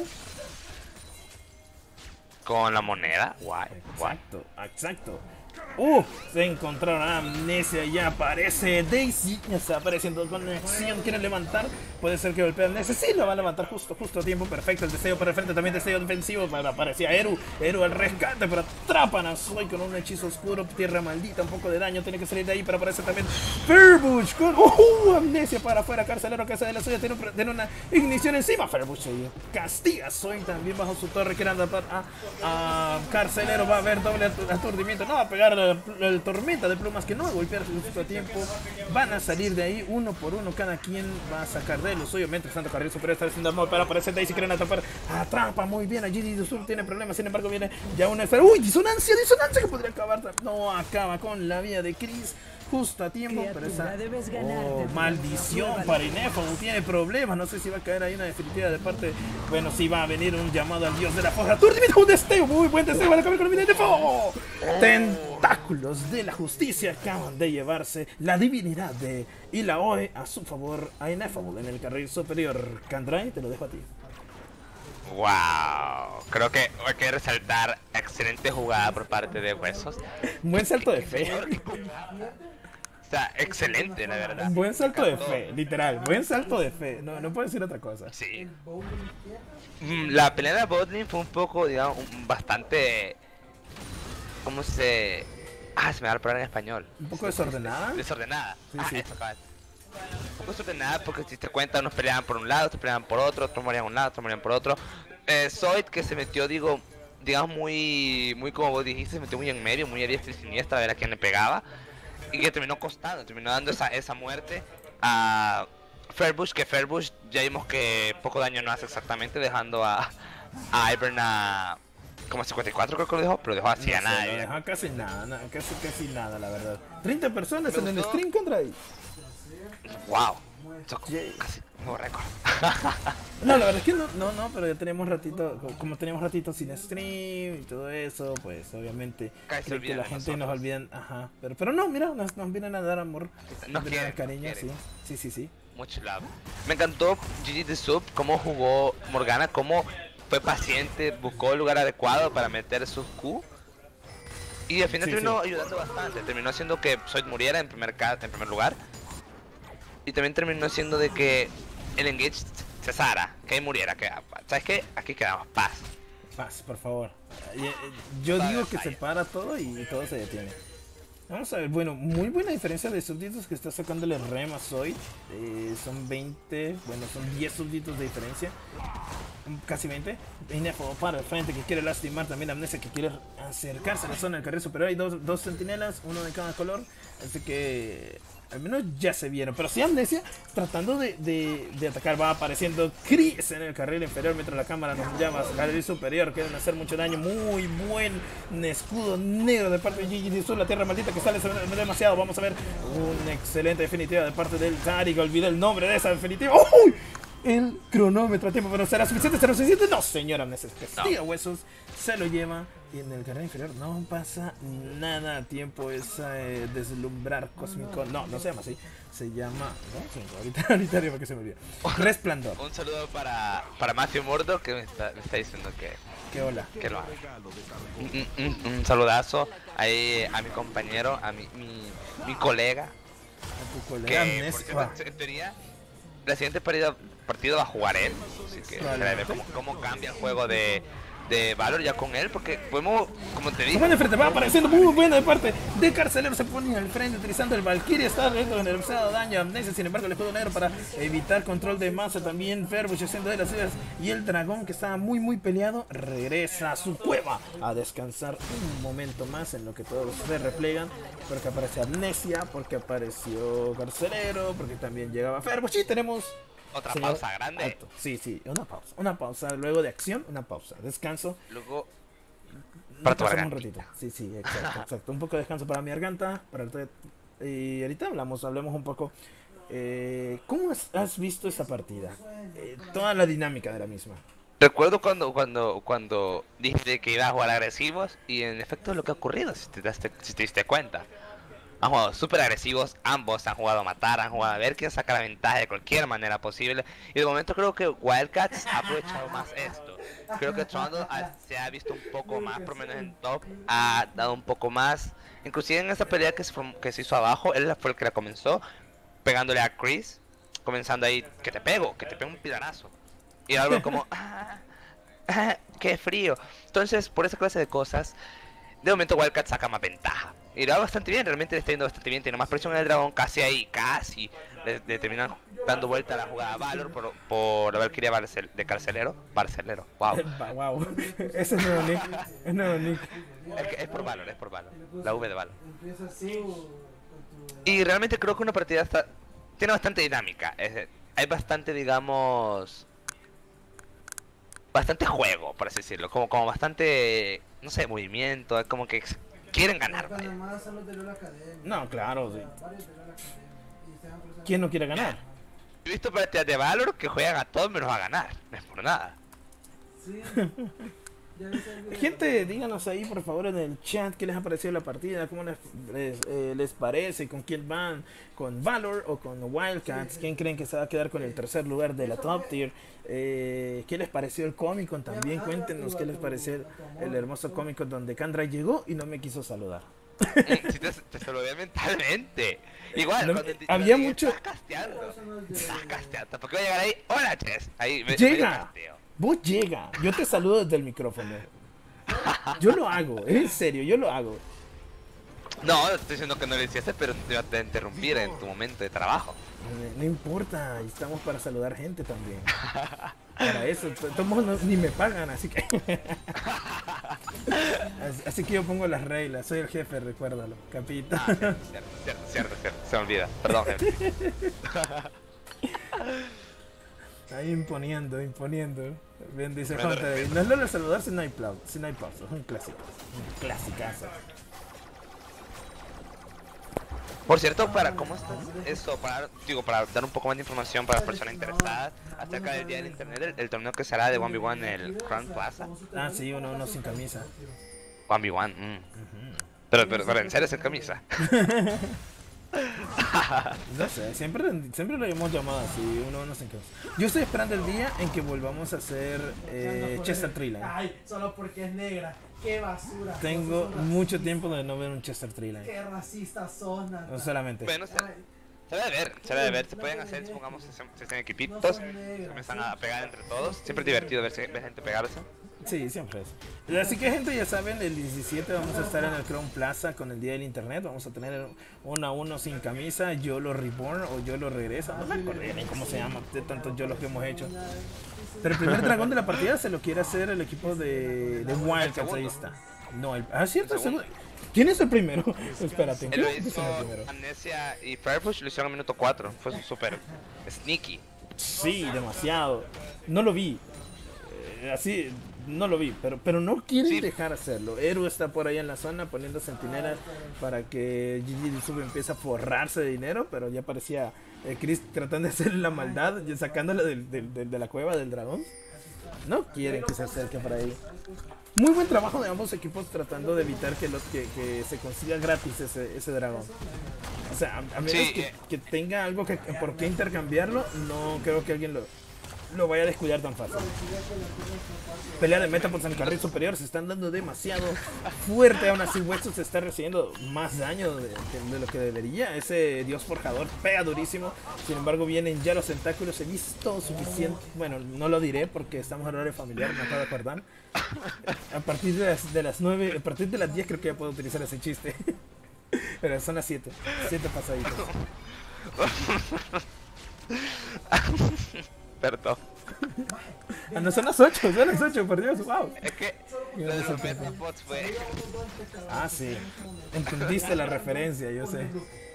Con la moneda, guay, guay. Exacto, exacto. Uh, se encontraron a Amnesia, ya aparece Daisy, ya está apareciendo con acción, quiere levantar, puede ser que golpee a Amnesia, sí, lo va a levantar justo, justo a tiempo, perfecto, el deseo para el frente, también deseo defensivo, para aparecía Eru, Eru al rescate, pero atrapan a Zoe con un hechizo oscuro, tierra maldita, un poco de daño, tiene que salir de ahí, para aparecer también Fairbush con, uh, Amnesia para afuera, Carcelero que hace de la suya, tiene, un- tiene una ignición encima, Fairbush ahí castiga a Zoe también bajo su torre, quiere andar a, a Carcelero, va a haber doble atu- aturdimiento, no va a pegar la, la tormenta de plumas que no va a golpear justo a tiempo, van a salir de ahí uno por uno, cada quien va a sacar de los suyos, mientras tanto Carril Superior está haciendo amor para aparecer Daisy, quieren atrapar, atrapa muy bien, allí Dizur tiene problemas, sin embargo viene ya una esfera, uy, disonancia, disonancia que podría acabar, no acaba con la vida de Chris, justo a tiempo, pero esa Criatura, debes ganar oh, de maldición nuevo. para Inefable, tiene problemas, no sé si va a caer ahí una definitiva de parte, bueno, si va a venir un llamado al dios de la forja, Turdimita, un destello, muy buen destello, van a cambiar con el Inefable. Tentáculos de la justicia acaban de llevarse la divinidad de Illaoi a su favor a Inefable en el carril superior. Kandrai, te lo dejo a ti. Wow, creo que hay que resaltar excelente jugada por parte de Huesos. Buen salto de fe. O sea, excelente, la verdad. Buen salto de fe, literal, buen salto de fe. No, no puedo decir otra cosa. Sí. Mm, La pelea de botlane fue un poco, digamos, un- bastante... ¿Cómo se...? Ah, se me va a palabra en español. Un poco desordenada. Desordenada. Sí, Ah, sí. eso, cabal. Un poco desordenada porque si te cuentas, unos peleaban por un lado, otros peleaban por otro, otros morían por un lado, otros morían por otro. Eh, Zoid que se metió, digo, digamos muy, muy como vos dijiste, se metió muy en medio, muy a diestra y siniestra a ver a quién le pegaba. Y que terminó costando, terminó dando esa, esa muerte a Fairbush, que Fairbush ya vimos que poco daño no hace exactamente, dejando a, a Ivern a como cincuenta y cuatro creo que lo dejó, pero dejó así a No sé, nada. lo y- dejó casi nada, nada, casi, casi nada, la verdad. treinta personas Me en el gustó. stream contra ahí. Wow, eso Yay. casi nuevo récord. No, la verdad es que no, no, no, pero ya teníamos ratito, co- como teníamos ratito sin stream y todo eso, pues obviamente Casi se creo que olvidan la de gente nos nosotros. olvidan, ajá, pero, pero no, mira, nos, nos vienen a dar amor, Nos vienen a dar quieren, cariño, quieren. sí, sí, sí, sí. Mucho love. Me encantó G G The Sub, cómo jugó Morgana, cómo fue paciente, buscó el lugar adecuado para meter sus Q. Y al final Sí, terminó sí. ayudando bastante, terminó haciendo que Zoid muriera en primer, ca- en primer lugar. Y también terminó haciendo de que el engage cesara, que ahí muriera, que ¿sabes qué? Aquí quedamos, paz. Paz, por favor. Y, eh, Yo Para digo la que se batalla. para todo y todo se detiene. Vamos a ver, bueno, muy buena diferencia de súbditos que está sacándole Rem a Zoid. Eh, son veinte, bueno, son diez súbditos de diferencia. Casi veinte. Inefable para el frente que quiere lastimar también a Amnesia que quiere acercarse a la zona del carril superior. Hay dos, dos centinelas, uno de cada color. Así que al menos ya se vieron. Pero si Amnesia tratando de, de, de atacar va apareciendo Chris en el carril inferior mientras la cámara nos llama al carril superior. Quieren hacer mucho daño. Muy buen escudo negro de parte de G G D Sur, la tierra maldita que sale demasiado. Vamos a ver una excelente definitiva de parte del Tarik. Olvidé el nombre de esa definitiva. ¡Uy! El cronómetro a tiempo, pero ¿será suficiente? ¿Será suficiente? No, señora, necesita huesos. Se lo lleva y en el carril inferior no pasa nada. Tiempo es eh, deslumbrar cósmico. No, no se llama así. Se llama. No, sí, ahorita, ahorita arriba que se me olvidó. Resplandor. Un saludo para, para Matthew Murdo que me está, me está diciendo que, Que hola. que lo haga. Un, un- un saludazo ahí a mi compañero, a mi, mi, mi colega. A tu Que colega por Amnesia. cierto, en teoría, la siguiente partida, partido va a jugar él. Así que Probablemente. a ver cómo, cómo cambia el juego de, de Valor ya con él. Porque podemos, como te Se dije, pone de frente, va apareciendo muy buena de parte de Carcelero. Se pone al frente utilizando el Valkyrie. Está dentro del demasiado daño a Amnesia. Sin embargo, el escudo negro para evitar control de masa. También Fairbush haciendo de las suyas. Y el dragón que estaba muy, muy peleado regresa a su cueva a descansar un momento más en lo que todos se replegan. Porque aparece Amnesia, porque apareció Carcelero, porque también llegaba Fairbush. Y tenemos. otra señor pausa grande. Alto. Sí, sí, una pausa. Una pausa. Luego de acción, una pausa. Descanso. Luego, Para para tu un garganta. ratito. Sí, sí, exacto, exacto. Un poco de descanso para mi garganta. Para el- y ahorita hablamos, hablemos un poco. Eh, ¿Cómo has, has visto esta partida? Eh, toda la dinámica de la misma. recuerdo cuando, cuando, cuando dijiste que iba a jugar agresivos. Y en efecto es lo que ha ocurrido, si te, daste- si te diste cuenta. Han jugado súper agresivos, ambos han jugado a matar, han jugado a ver quién saca la ventaja de cualquier manera posible. Y de momento creo que Wildcats ha aprovechado más esto. Creo que Trundle ha- se ha visto un poco más, por lo menos en top, ha dado un poco más. Inclusive en esa pelea que se, form- que se hizo abajo, él fue el que la comenzó, pegándole a Chris, comenzando ahí, que te pego, que te pego un pilarazo. Y algo como, ah, ah, qué frío. Entonces, por esa clase de cosas, de momento Wildcat saca más ventaja. Y lo va bastante bien, realmente le está yendo bastante bien. Tiene más presión en el dragón, casi ahí, casi. Le, le terminan dando vuelta a la jugada a Valor por, por la Valkyria Barcel- de Carcelero. Barcelero, wow. Wow. Ese es nuevo nick. Es nuevo nick. Es, que es por Valor, es por Valor. La V de Valor. Empieza así con tu... Y realmente creo que una partida está, tiene bastante dinámica. Es de- hay bastante, digamos, bastante juego, por así decirlo. Como, como bastante, no sé, movimiento. Es como que quieren ganar. Porque vaya. nada más son los de LOL Academy. No, claro, sí. Varios de LOL Academy. Y se van por esa- ¿Quién no quiere ganar? He visto partidas de Valor que juegan a todos menos a ganar. No es por nada. Sí. Ya viste el video. Gente, díganos ahí por favor en el chat qué les ha parecido la partida, cómo les, les, eh, les parece, con quién van, con Valor o con Wildcats, quién creen que se va a quedar con el tercer lugar de la top tier, eh, qué les pareció el Comic Con también, cuéntenos qué les pareció el hermoso Comic Con donde Kandra llegó y no me quiso saludar. Si te, te saludé mentalmente. Igual, No, cuando te- había cuando mucho- Estás casteando. Eso no es de- Estás casteando. ¿Por qué voy a llegar ahí? Hola, Chess. Ahí me, Llega. me casteo. Vos llega, yo te saludo desde el micrófono. Yo lo hago, es en serio, yo lo hago. No, estoy diciendo que no lo hiciste, pero te iba a interrumpir en tu momento de trabajo. No, no importa, estamos para saludar gente también. Para eso, t- todos modos no- ni me pagan, así que. así, así que yo pongo las reglas, soy el jefe, recuérdalo, capita. Ah, cierto, cierto, cierto, cierto, se me olvida. Perdón, jefe. Ahí imponiendo, imponiendo. Bien, dice Me Hunter, no es lo de saludar si no hay aplausos, si no hay pasos, es un clásico, un clasicazo. Por cierto, para cómo estás eso, para digo, para dar un poco más de información para las personas interesadas acerca del día del internet, el, el torneo que será de uno ve uno en el Crown Plaza. Ah, sí, uno, uno sin camisa. uno ve uno, mm. pero, pero, pero en serio sin camisa. No sé, siempre, siempre lo hemos llamado así, uno, uno sin camisa. Yo estoy esperando el día en que volvamos a hacer eh, Chester Treeline. Ay, solo porque es negra. Qué basura. Tengo Vos sos un mucho racista. tiempo de no ver un Chester Treeline. Qué racista sos, Nata. No solamente. Bueno, se, Ay, se debe ver, se debe ver, se pueden hacer, supongamos, si se, si hacen equipitos, se empiezan a pegar entre todos. Siempre es divertido ver, ver gente pegarse. Sí, siempre es. Así que gente, ya saben, el diecisiete vamos a estar en el Crown Plaza con el Día del Internet. Vamos a tener uno a uno sin camisa, yo lo reborn o yo lo regreso. No me acuerdo ni cómo se llama, de tantos yo los que hemos hecho. Pero el primer dragón de la partida se lo quiere hacer el equipo de, de Wildcats, ahí está. No, el, ah, cierto, El el segundo. segundo. ¿Quién es el primero? Espérate, Él ¿quién lo es hizo el primero? Amnesia y Firepush, lo hicieron en minuto cuatro. Fue súper sneaky. Sí, demasiado. No lo vi. Eh, así, no lo vi, pero, pero no quieren Sí. dejar hacerlo. Eru está por ahí en la zona poniendo centinelas para que Gigi Sub empiece a forrarse de dinero, pero ya parecía eh, Chris tratando de hacer la maldad, y sacándola del- del- del- de la cueva del dragón. No quieren que se acerque por ahí. Muy buen trabajo de ambos equipos tratando de evitar que, los, que, que se consiga gratis ese, ese dragón. O sea, a, a menos Sí, que, eh. que tenga algo que, por qué intercambiarlo, no creo que alguien lo, lo vaya a descuidar tan fácil. Pelea de meta por San Carril Superior, se están dando demasiado fuerte. Aún así, Westus está recibiendo más daño de, de- de lo que debería. Ese dios forjador pega durísimo. Sin embargo, vienen ya los tentáculos. He visto suficiente. Bueno, no lo diré porque estamos en horario familiar, me acabo de acordar. A partir de las, de las nueve, a partir de las diez, creo que ya puedo utilizar ese chiste. Pero son las siete, siete pasaditos. Perdón. Ah, no, son las ocho, son las ocho, por Dios, wow. Es que Mira, lo de ese los tiempo. Metabots fue. Ah, sí. Entendiste la referencia, yo sé.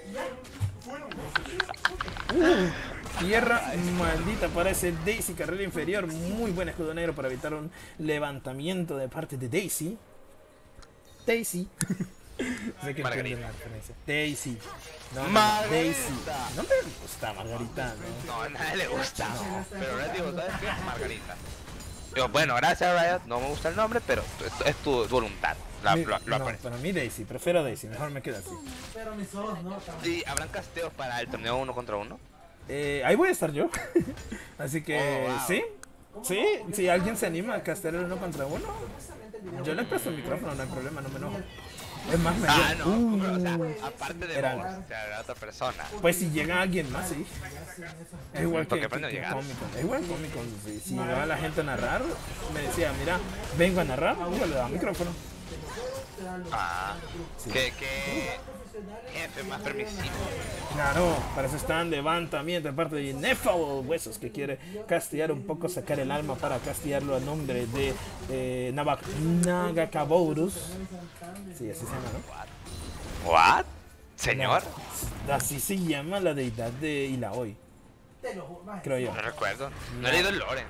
Uh, tierra maldita para ese Daisy, carrera inferior. Muy buen escudo negro para evitar un levantamiento de parte de Daisy. Daisy. Sé que Margarita. entienden la referencia. Daisy. No, no, no, Margarita. Daisy. No me gusta Margarita, ¿no? No, a nadie le gusta. Pero Red dijo, ¿sabes qué? Margarita. Digo, bueno, gracias Riot, no me gusta el nombre, pero es, es tu voluntad. La, Mi- lo, lo no, aprecio. para mí Daisy, prefiero Daisy, mejor me quedo así. Pero mis ojos no, también. ¿Y habrán casteos para el torneo uno contra uno? Eh, ahí voy a estar yo. Así que, Oh, wow. sí. Sí, si alguien se anima a castear el uno contra uno, yo le presto el micrófono, no hay problema, no me enojo. Es más, me Ah, no, Uh, pero, o sea, aparte de era- vos, o sea, era otra persona. Pues si llega alguien más, sí. Es igual que, Porque que, aprende a que llegar. Comic Con. Es igual Comic Con. Si, si llegaba la gente a narrar, me decía, mira, vengo a narrar, yo le daba micrófono. Ah, que, que jefe más permisivo. Claro, para eso está en levantamiento de parte de Nefao Huesos, que quiere castigar un poco, sacar el alma para castigarlo a nombre de eh, Nava- Nagakabourus. Sí, así se llama, ¿no? ¿What? Señor, Así se llama la deidad de Ilaoi, Te lo juro, maje. creo yo. no recuerdo. No he leído el lore.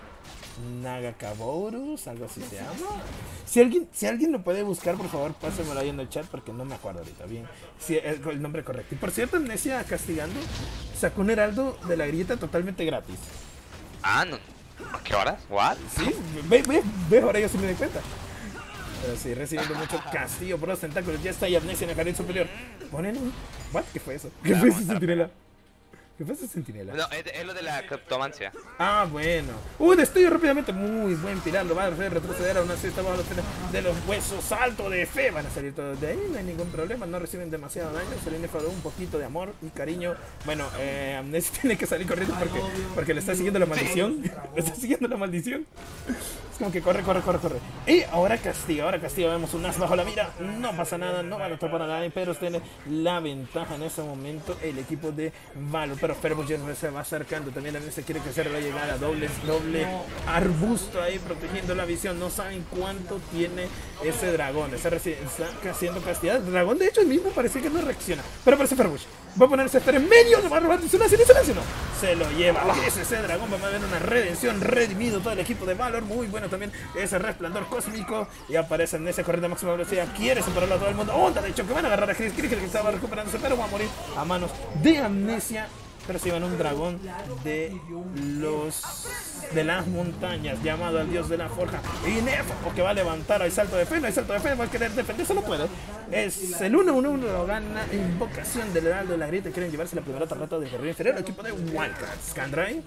Nagakaborus, algo así se llama. Si alguien, si alguien lo puede buscar, por favor, pásenmelo ahí en el chat porque no me acuerdo ahorita bien si el, el nombre correcto. Y por cierto, Amnesia Castigando sacó un heraldo de la grieta totalmente gratis. Ah, no. ¿A qué horas? ¿What? Sí, ve, ve, ve, ahora yo sí me di cuenta. Pero sí, recibiendo mucho castigo por los tentáculos. Ya está ahí Amnesia en el jardín superior. Ponen un... ¿What? ¿Qué fue eso? ¿Qué fue ese centinela? ¿Qué fue ese centinela? No, es, es lo de la criptomancia. Ah, bueno. Uh, destello rápidamente. Muy buen pilar. Lo va a hacer retroceder a una cesta bajo los pelos de los huesos. Salto de fe. Van a salir todos de ahí. No hay ningún problema. No reciben demasiado daño. Se les faltó un poquito de amor y cariño. Bueno, eh, Amnesia tiene que salir corriendo porque, porque le está siguiendo la maldición. Le está siguiendo la maldición. Es como que corre, corre, corre, corre. Y ahora castiga. Ahora castiga. Vemos un as bajo la mira. No pasa nada. No van a atrapar a nadie. Pero tiene la ventaja en ese momento el equipo de Valor. Pero Fervor ya se va acercando. También Amnesia quiere que hacer la llegada. Doble, doble arbusto ahí protegiendo la visión. No saben cuánto tiene ese dragón. Está, está haciendo castidad. El dragón, de hecho, el mismo parece que no reacciona. Pero aparece Ferbush. Va a ponerse esfera en medio. Le va a robar una silencio. No. Se lo lleva. Es ese dragón. Va a haber una redención. Redimido todo el equipo de Valor. Muy bueno también ese resplandor cósmico. Y aparece Amnesia corriendo a máxima velocidad. Quiere separarlo a todo el mundo. Onda de choque. Van a agarrar a Chris. Chris que estaba recuperándose. Pero va a morir a manos de Amnesia. Pero se iban un dragón de los de las montañas llamado al dios de la forja y Nefo, que va a levantar al salto de fe. No hay salto de fe, va a querer defenderse, no puede. Es el uno uno uno, lo gana invocación del heraldo de la grieta. Quieren llevarse la primera tarjeta del guerrero inferior. El equipo de Wildcats. Candray.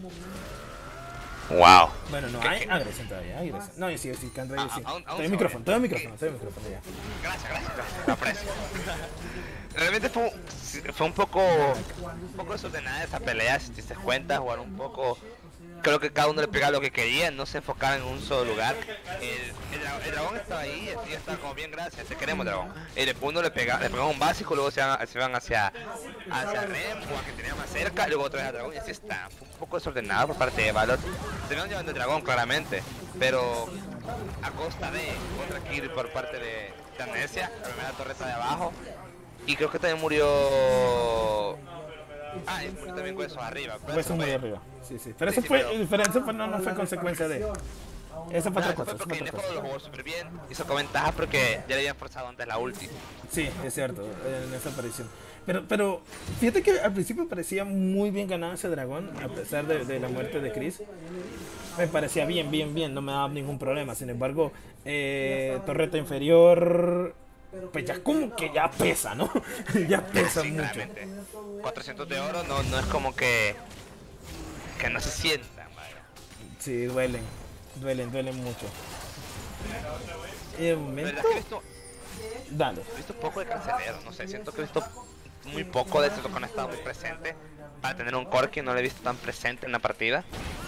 Wow. Bueno, no, hay agresión todavía, hay agresión. No, sí, sí, Candray, sí. Aún- aún Todo el se micrófono, ve. todo el micrófono, todo el micrófono ya. Gracias, gracias, gracias. Lo aprecio. Realmente fue, fue un poco un poco desordenada esa pelea, si te das cuenta, jugar un poco. Creo que cada uno le pegaba lo que quería, no se enfocaban en un solo lugar. El, el, dra- el dragón estaba ahí, y estaba como bien, gracias, te queremos dragón. Y después uno le pegaba, le pegaba un básico, luego se iban, se iban hacia, hacia Rem o a que tenía más cerca, y luego otra vez al dragón, y así está. Fue un poco desordenado por parte de Valor. Se iban llevando el dragón claramente, pero a costa de otra kill por parte de, de Amnesia, la primera torreta de abajo. Y creo que también murió... Ah, y murió también Huesos arriba. pero Huesos eso muy fue- arriba. Sí, sí. Pero Sí, eso sí, fue, pero- pero eso fue- no, no fue consecuencia de. Eso fue Ah, otra eso cosa. fue Eso fue porque otra Nefo cosa. lo jugó súper bien, hizo con ventaja porque ya le habían forzado antes la ulti. Sí, es cierto, en esa aparición. Pero, pero fíjate que al principio parecía muy bien ganado ese dragón, a pesar de, de la muerte de Chris. Me parecía bien, bien, bien, no me daba ningún problema. Sin embargo, eh, torreta inferior, pues ya como que ya pesa, ¿no? Ya pesa Sí, mucho. claramente. cuatrocientos de oro no, no es como que... que no se sientan, vaya. Sí, duelen, duelen, duelen mucho. Y de La momento, verdad es que he visto, dale. he visto poco de cancelero, no sé, siento que he visto muy poco de eso, que no ha estado muy presente. Para tener un Corki no lo he visto tan presente en la partida.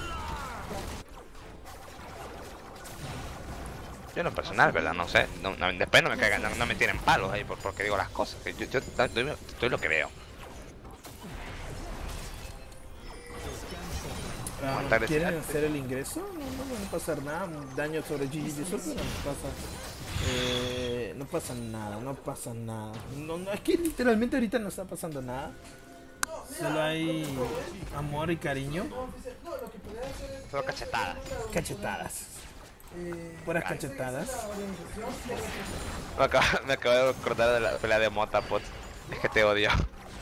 Yo en lo personal, ¿verdad? No sé, no, no, después no me caigan, no, no me tiren palos ahí por, porque digo las cosas. Yo, yo, estoy, estoy lo que veo. Ah, Aguantar ese ¿Quieren arte. hacer el ingreso? No, no va a pasar nada. Daño sobre G G de Super no pasa. Eh, no pasa nada, no pasa nada. No, no, es que literalmente ahorita no está pasando nada. Solo hay amor y cariño. Solo cachetadas. Cachetadas. Puras cachetadas. Me acabo, me acabo de acordar de la pelea de Motapot. Es que te odio.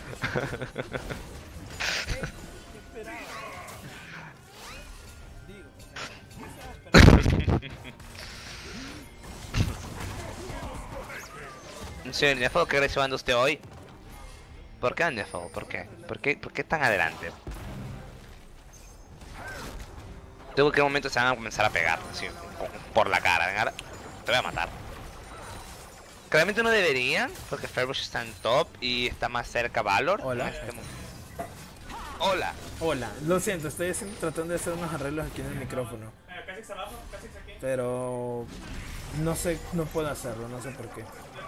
Señor Nefo, ¿qué agresivo anda usted hoy? ¿Por qué, Nefo? ¿Por qué? ¿Por qué? ¿Por qué tan adelante? Tengo que en qué momento se van a comenzar a pegar, así, por la cara. Venga, te voy a matar. Claramente no deberían, porque Ferbush está en top y está más cerca Valor. Hola. En este mo- Hola. Hola, lo siento, estoy haciendo- tratando de hacer unos arreglos aquí en el micrófono. Pero no sé, no puedo hacerlo, no sé por qué.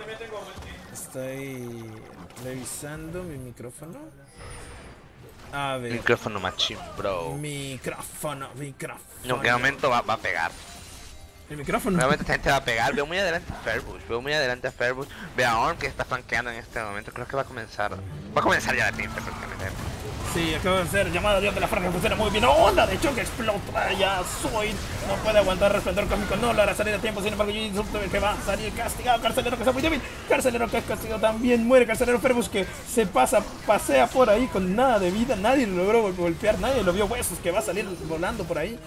Estoy revisando mi micrófono. A ver, Micrófono machín, bro. micrófono, micrófono. No, en qué momento va, va a pegar. El micrófono. Realmente esta gente va a pegar. Veo muy adelante a Ferbush. Veo muy adelante a Ferbush. Veo a Orm que está flanqueando en este momento. Creo que va a comenzar. Va a comenzar ya la pinta prácticamente. Sí, acabo de hacer llamada Dios de la Franja, funciona muy bien. ¡Onda de choque! Explota ya. Soy. No puede aguantar resplandor cósmico. No logra salir a tiempo. Sin embargo, Gigi Sub que va a salir castigado. Carcelero que está muy débil. Carcelero que es castigado también muere. Carcelero Ferbus que se pasa, pasea por ahí con nada de vida. Nadie lo logró golpear. Nadie lo vio. Huesos que va a salir volando por ahí.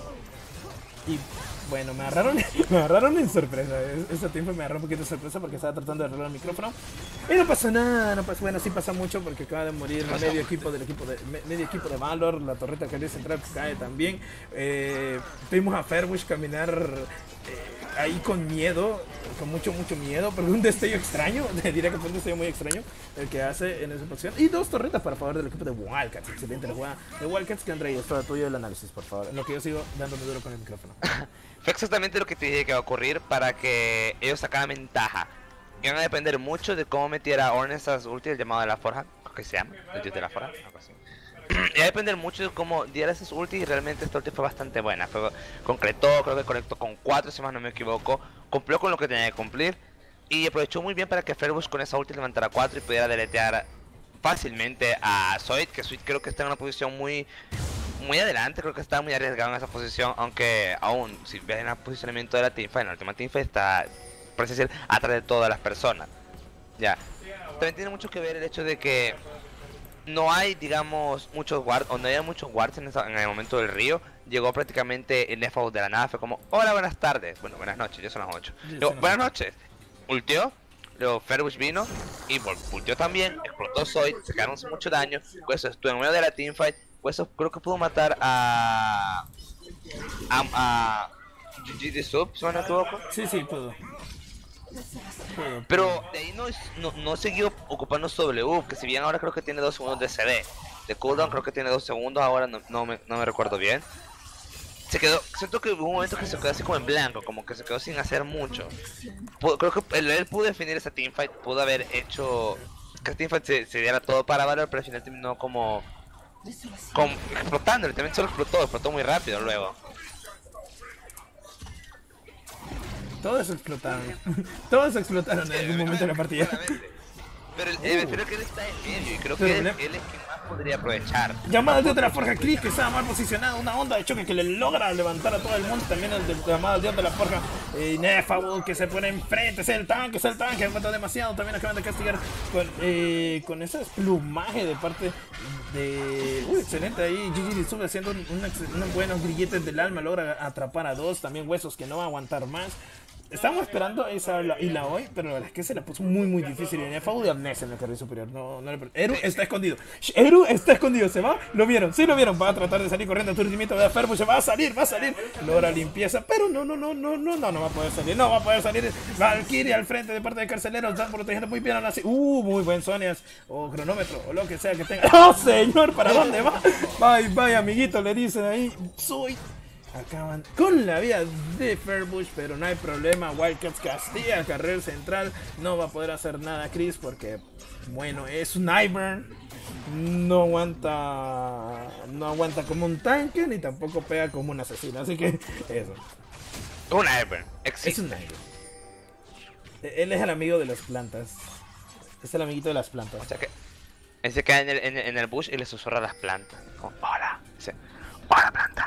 Y bueno, me agarraron, me agarraron en sorpresa. Ese tiempo me agarró un poquito de sorpresa porque estaba tratando de arreglar el micrófono. Y no pasa nada, no pasa, bueno, sí pasa mucho porque acaba de morir medio equipo del equipo de me- medio equipo de Valor, la torreta que central cae también. Eh, vimos a Fairwish caminar eh, ahí con miedo, con mucho, mucho miedo, porque un destello extraño, diría que fue un destello muy extraño el que hace en esa posición. Y dos torretas para favor del equipo de Wildcats, excelente la jugada de Wildcats. Que André, es todo tuyo el análisis, por favor, en lo que yo sigo dándome duro con el micrófono. Fue exactamente lo que te dije que va a ocurrir para que ellos sacaran ventaja. Iban a depender mucho de cómo metiera Ornn esas ultis, el llamado de la forja, creo que se llama, el dios de la forja, algo así. Iba a depender mucho de cómo diera esas ultis y realmente esta ulti fue bastante buena. Fue, concretó, creo que conectó con cuatro, si más no me equivoco. Cumplió con lo que tenía que cumplir y aprovechó muy bien para que Ferbus con esa ulti levantara cuatro y pudiera deletear fácilmente a Zoid, que Zoid creo que está en una posición muy... muy adelante, creo que está muy arriesgado en esa posición, aunque aún, si ves el posicionamiento de la teamfight, en la última teamfight está, por así decir, atrás de todas las personas. Ya. También tiene mucho que ver el hecho de que no hay, digamos, muchos wards, o no había muchos wards en, esa, en el momento del río. Llegó prácticamente el Nefao de la nada, fue como, hola, buenas tardes. Bueno, buenas noches, ya son las ocho. Luego, buenas noches. Ultió, luego Fairwish vino y ultió también, explotó Zoid, se quedaron sin mucho daño. Pues estuvo en medio de la teamfight. Pues eso creo que pudo matar a... A... a G G Sub, si no me equivoco. Sí, sí, puedo. Puedo. Pero de ahí no, no, no siguió ocupando su W, que si bien ahora creo que tiene dos segundos de C D. De cooldown creo que tiene dos segundos, ahora no, no, me, no me recuerdo bien. Se quedó, siento que hubo un momento que se quedó así como en blanco, como que se quedó sin hacer mucho. Pudo, creo que él, él pudo definir esa teamfight, pudo haber hecho que la teamfight se, se diera todo para Valor, pero al final terminó como... Con, explotando, también solo explotó, explotó muy rápido luego. Todos explotaron. Todos explotaron en algún momento de la partida. Pero el, el, creo que él está en medio y creo que él, él es quien más podría aprovechar. Llamada Dios de la Forja, Chris, que estaba mal posicionado. Una onda de choque que le logra levantar a todo el mundo. También el de llamada Dios de la Forja. Eh, Nefable que se pone enfrente. Es el tanque, es el tanque. Falta demasiado. También acaban de castigar con, eh, con ese plumaje de parte de... Uy, excelente ahí. Gigi sube haciendo un, un, unos buenos grilletes del alma. Logra atrapar a dos. También Huesos que no va a aguantar más. Estamos esperando esa y la hoy, pero la verdad es que se la puso muy muy difícil. Y Nefau de Amnesia en el carril superior. No, no le... Eru está escondido. Eru está escondido. ¿Se va? Lo vieron. Sí lo vieron. Va a tratar de salir corriendo. Aturdimiento de Ferbu. Se va a salir. Va a salir. Logra limpieza. Pero no, no, no, no, no, no, no va a poder salir. No va a poder salir. Valkyrie al frente de parte de Carceleros. Están protegiendo muy bien a la... Uh, muy buen Sonias. O cronómetro. O lo que sea que tenga. ¡Oh, señor! ¿Para dónde va? Bye, bye, amiguito. Le dicen ahí. Soy... Acaban con la vida de Fairbush, pero no hay problema. Wildcats castiga carril central. No va a poder hacer nada Chris porque, bueno, es un Ivern. No aguanta. No aguanta como un tanque ni tampoco pega como un asesino. Así que, eso. Un Ivern. Es un Ivern. Él es el amigo de las plantas. Es el amiguito de las plantas. O sea que él se queda en el, en, en el bush y le susurra a las plantas. Como, hola. Dice, hola planta.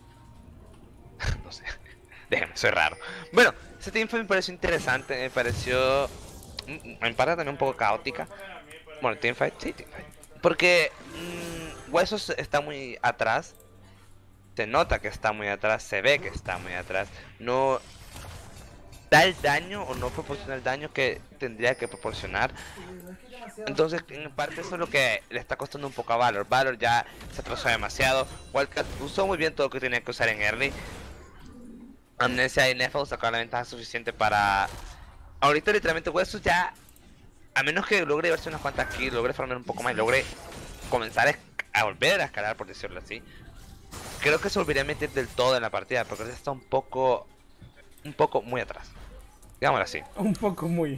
No sé, déjenme, soy raro. Bueno, esta teamfight me pareció interesante, me pareció en parte también un poco caótica. Bueno, teamfight, sí, teamfight. Porque mmm, Huesos está muy atrás. Se nota que está muy atrás, se ve que está muy atrás. No da el daño o no proporciona el daño que tendría que proporcionar. Entonces, en parte eso es lo que le está costando un poco a Valor. Valor ya se atrasó demasiado. Wildcat usó muy bien todo lo que tenía que usar en early. Amnesia y Nefao sacaron la ventaja suficiente para... Ahorita literalmente Huesos ya... A menos que logre llevarse unas cuantas kills, logre farmear un poco más, logre comenzar a, a volver a escalar, por decirlo así. Creo que se volvería a meter del todo en la partida, porque está un poco... Un poco muy atrás. Digámoslo así. Un poco muy...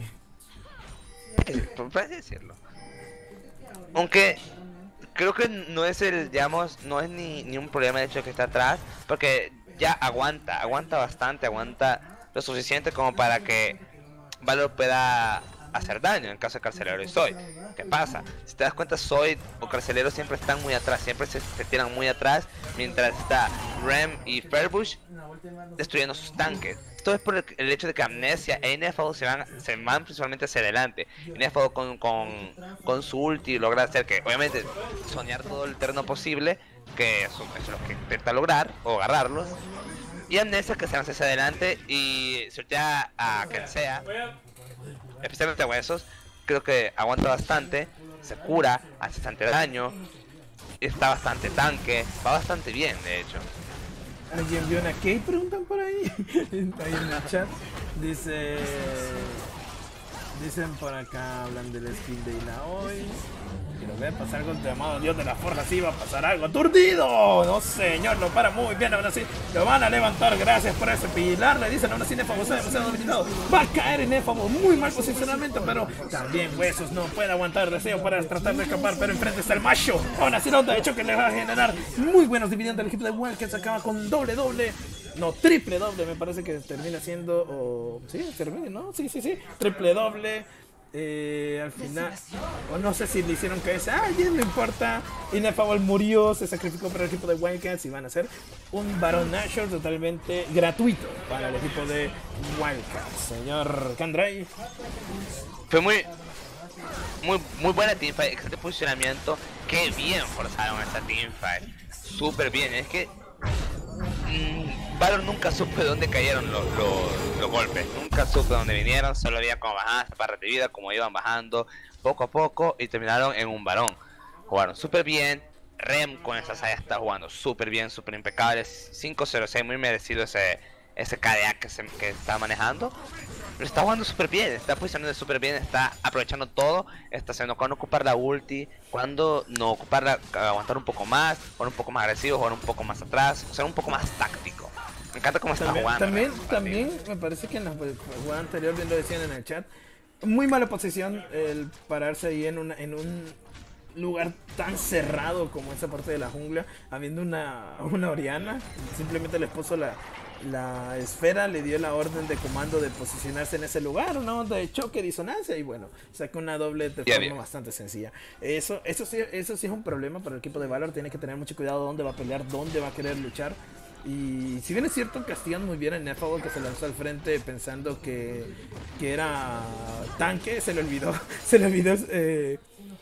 Por así decirlo. Aunque... Creo que no es el, digamos, no es ni, ni un problema el hecho de que está atrás, porque ya aguanta, aguanta bastante, aguanta lo suficiente como para que Valor pueda hacer daño en el caso de Carcelero y Zoid. ¿Qué pasa? Si te das cuenta, Zoid o Carcelero siempre están muy atrás, siempre se, se tiran muy atrás, mientras está Rem y Fairbush destruyendo sus tanques. Esto es por el, el hecho de que Amnesia e Ineffable se van, se van principalmente hacia adelante. Ineffable con, con, con su ulti logra hacer que, obviamente, soñar todo el terreno posible, que eso, eso es lo que intenta lograr, o agarrarlos. Y Amnesia que se lanza hacia adelante y sortea a quien sea, especialmente a Huesos. Creo que aguanta bastante, se cura, hace bastante daño, está bastante tanque, va bastante bien de hecho. ¿Alguien vio una Kate? Preguntan por ahí. Ahí en el chat. Dice... Dicen por acá, hablan del skill de Illaoi. Quiero ver pasar algo llamado Dios de la Forja. Sí, va a pasar algo. ¡Aturdido! No señor, lo para muy bien. Aún así, lo van a levantar. Gracias por ese pilar. Le dicen, aún así, Nefabo está demasiado dominado. Va a caer en Nefabo. Muy mal posicionamiento, pero también Huesos no puede aguantar deseo para tratar de escapar. Pero enfrente está el macho. Aún así, no, de hecho, que le va a generar muy buenos dividendos al equipo de Well, que se acaba con doble, doble. No, triple doble me parece que termina siendo, o... Sí, termina, ¿no? Sí, sí, sí, triple doble. Eh, al final, o no sé si le hicieron que ese, ah, ya no importa. Ineffable murió, se sacrificó para el equipo de Wildcats y van a hacer un Baron Nashor totalmente gratuito para el equipo de Wildcats. Señor Kandray. Fue muy, muy, muy buena teamfight, excelente posicionamiento. Qué bien forzaron esa teamfight, súper bien. Es que mmm, Valor nunca supe de dónde cayeron los, los, los golpes, nunca supe de dónde vinieron, solo había como bajadas barras de vida, como iban bajando poco a poco y terminaron en un varón. Jugaron súper bien, Rem con esa saya está jugando súper bien, súper impecable, cinco cero seis, muy merecido ese, ese K D A que, se, que está manejando. Pero está jugando súper bien, está posicionando súper bien, está aprovechando todo, está haciendo cuando ocupar la ulti, cuando no ocuparla, aguantar un poco más, jugar un poco más agresivo, jugar un poco más atrás, ser un poco más táctico. Me encanta cómo está también, jugando. También, también me parece que en la jugada anterior, bien lo decían en el chat, muy mala posición el pararse ahí en, una, en un lugar tan cerrado como esa parte de la jungla, habiendo una, una Oriana, simplemente les puso la... La esfera le dio la orden de comando de posicionarse en ese lugar, una onda de choque, disonancia y bueno, sacó una doble de forma bien. Bastante sencilla. Eso, eso, sí, eso sí es un problema para el equipo de Valor, tiene que tener mucho cuidado dónde va a pelear, dónde va a querer luchar. Y si bien es cierto, castigan muy bien a Ineffable que se lanzó al frente pensando que, que era tanque, se le olvidó, se le olvidó... Eh,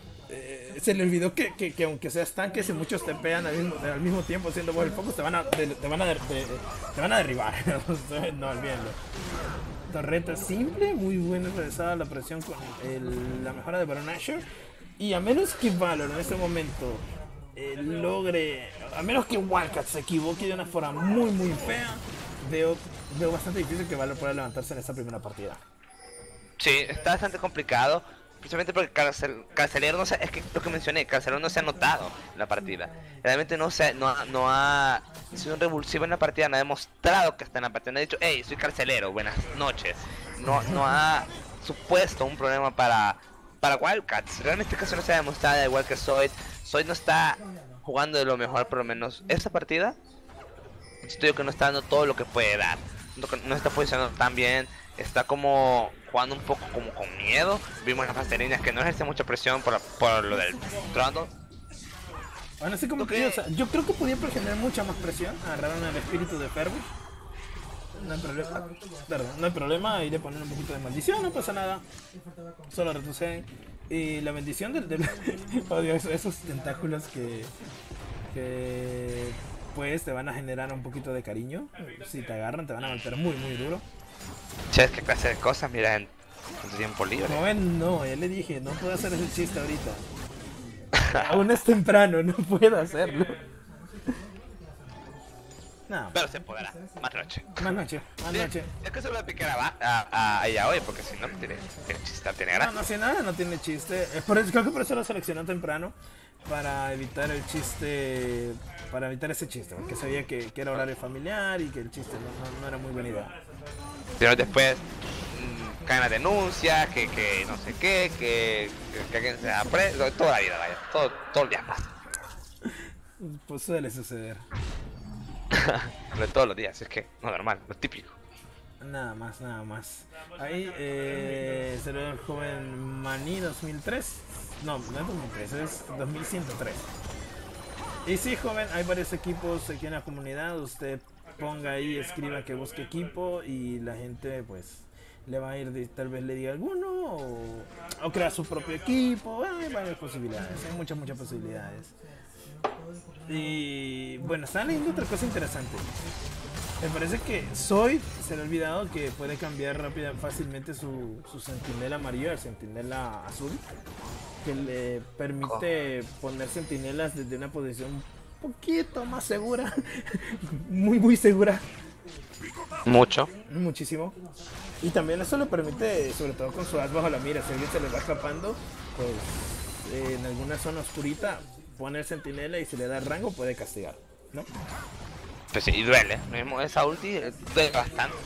Se le olvidó que, que, que aunque seas tanque, si muchos te pegan al mismo, al mismo tiempo haciendo el foco, te van a, te, te van a, de, te, te van a derribar. No, olvídalo. Torreta simple, muy buena regresada la presión con el, la mejora de Baron Nashor. Y a menos que Valor en este momento eh, logre, a menos que Wildcats se equivoque de una forma muy muy fea, veo, veo bastante difícil que Valor pueda levantarse en esta primera partida. Sí, está bastante complicado. Principalmente porque Carcel, Carcelero no se, es que lo que mencioné, Carcelero no se ha notado en la partida. Realmente no se no, no ha sido un revulsivo en la partida, no ha demostrado que está en la partida. No ha dicho, hey, soy Carcelero, buenas noches. No, no ha supuesto un problema para, para Wildcats. Realmente que eso no se ha demostrado, igual que Zoid. Zoid no está jugando de lo mejor, por lo menos esta partida. Estoy que no está dando todo lo que puede dar. No, no está posicionando tan bien. Está como jugando un poco como con miedo. Vimos las pasterinas que no ejerce mucha presión por, por lo del Trundle. Bueno, así como que, o sea, yo creo que podía generar mucha más presión. Agarraron el espíritu de Fergus. No hay problema. Perdón, no hay problema. Iré a poner un poquito de maldición, no pasa nada. Solo retroceden. Y la bendición del... del... oh, Dios, esos tentáculos que... Que... Pues te van a generar un poquito de cariño. Si te agarran, te van a golpear muy, muy duro. Che, qué clase de cosas, mira, en, en tu tiempo libre. No, no, ya le dije, no puedo hacer ese chiste ahorita. Aún es temprano, no puedo hacerlo. No. Pero se podrá, más noche. Más noche, más sí, noche. Es que se lo voy a picar a, a, a ella hoy, porque si no, tiene, tiene chiste, tiene gracia. No, no, si nada, no tiene chiste. Es por eso, creo que por eso lo seleccionó temprano. Para evitar el chiste, para evitar ese chiste, porque sabía que, que era horario familiar y que el chiste no, no, no era muy buena idea. Pero después mmm, caen las denuncias, que, que no sé qué, que, que, que alguien se da preso, toda la vida, vaya, todo, todo el día pasa. Pues suele suceder. Pero todos los días, es que no normal, lo típico. Nada más, nada más. Ahí eh, será el joven Maní dos mil tres. No, no es dos mil tres, es dos mil ciento tres. Y sí, joven, hay varios equipos aquí en la comunidad. Usted ponga ahí, escriba que busque equipo y la gente pues le va a ir, de, tal vez le diga alguno o, o crea su propio equipo. Hay varias posibilidades, hay muchas, muchas posibilidades. Y bueno, estaba leyendo otra cosa interesante. Me parece que Zoid se le ha olvidado que puede cambiar rápida, fácilmente su, su centinela amarillo al centinela azul, que le permite poner centinelas desde una posición un poquito más segura. Muy muy segura. Mucho. Muchísimo. Y también eso le permite, sobre todo con su as bajo la mira, si alguien se le va escapando, pues eh, en alguna zona oscurita pone el centinela y si le da rango puede castigar, ¿no? Pues sí, y duele. Mismo esa ulti duele bastante.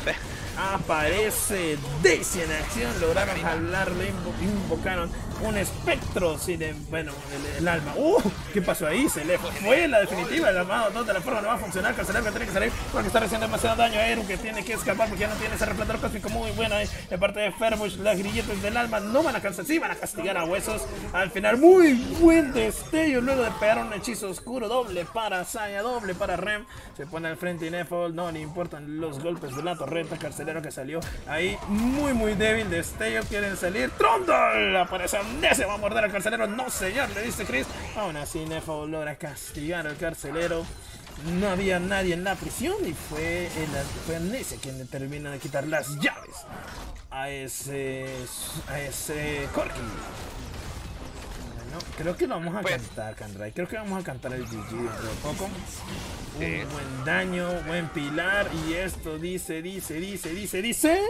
Aparece Daisy en acción, lograron jalarle, invo invocaron un espectro sin el, bueno, el, el alma. ¡Uh! ¿Qué pasó ahí? Se le fue la definitiva, el amado dos de la forma no va a funcionar, Carcelero que tiene que salir porque está recibiendo demasiado daño a Eru, que tiene que escapar porque ya no tiene ese resplandor cósmico muy bueno ahí de parte de Ferbush. Las grilletas del alma no van a cansar, sí van a castigar a Huesos al final. Muy buen destello luego de pegar un hechizo oscuro, doble para Saya, doble para Rem. Se pone al frente y Nefol, no le importan los golpes de la torreta. Carcelero que salió ahí muy muy débil, destello, quieren salir. Trundle aparece Amnesia, va a morder al Carcelero, no señor, le dice Chris. Aún así Nefol logra castigar al Carcelero. No había nadie en la prisión y fue, el, fue Amnesia quien le termina de quitar las llaves a ese a ese Corki. Bueno, creo que lo vamos a pues, cantar, Kandrai. Creo que vamos a cantar el G G dentro de poco. Sí. Un buen daño, buen pilar. Y esto dice, dice, dice, dice, dice.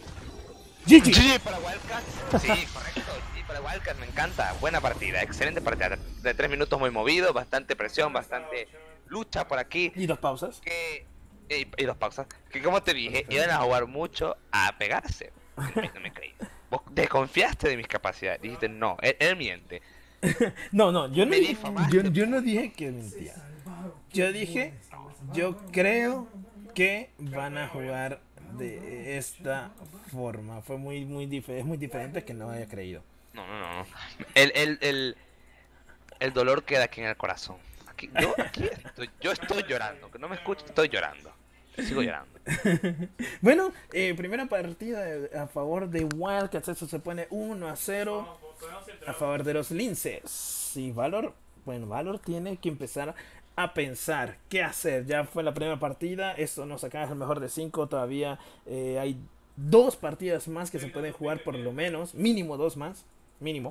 G G. G G para Wildcat. Sí, correcto. Sí, para Wildcat me encanta. Buena partida, excelente partida. De tres minutos muy movido, bastante presión, bastante lucha por aquí. Y dos pausas. Que, y, y dos pausas. Que como te dije, iban a jugar mucho a pegarse. No me creí. Vos desconfiaste de mis capacidades. Dijiste, no, él, él miente. No, no, yo no, Me difamaste. yo, yo no dije que mentía. Yo dije, yo creo que van a jugar de esta forma. Fue muy, muy diferente, es muy diferente que no haya creído. No, no, no. El, el, el, el dolor queda aquí en el corazón. Aquí, yo aquí estoy, yo estoy llorando. Que no me escuches, estoy llorando. Sigo llorando. Bueno, eh, primera partida a favor de Wildcats. Eso se pone uno a cero a favor de los Linces. Y Valor, bueno, Valor tiene que empezar a pensar qué hacer. Ya fue la primera partida, esto nos saca el mejor de cinco. Todavía eh, hay dos partidas más que se pueden jugar, por lo menos, mínimo dos más, mínimo.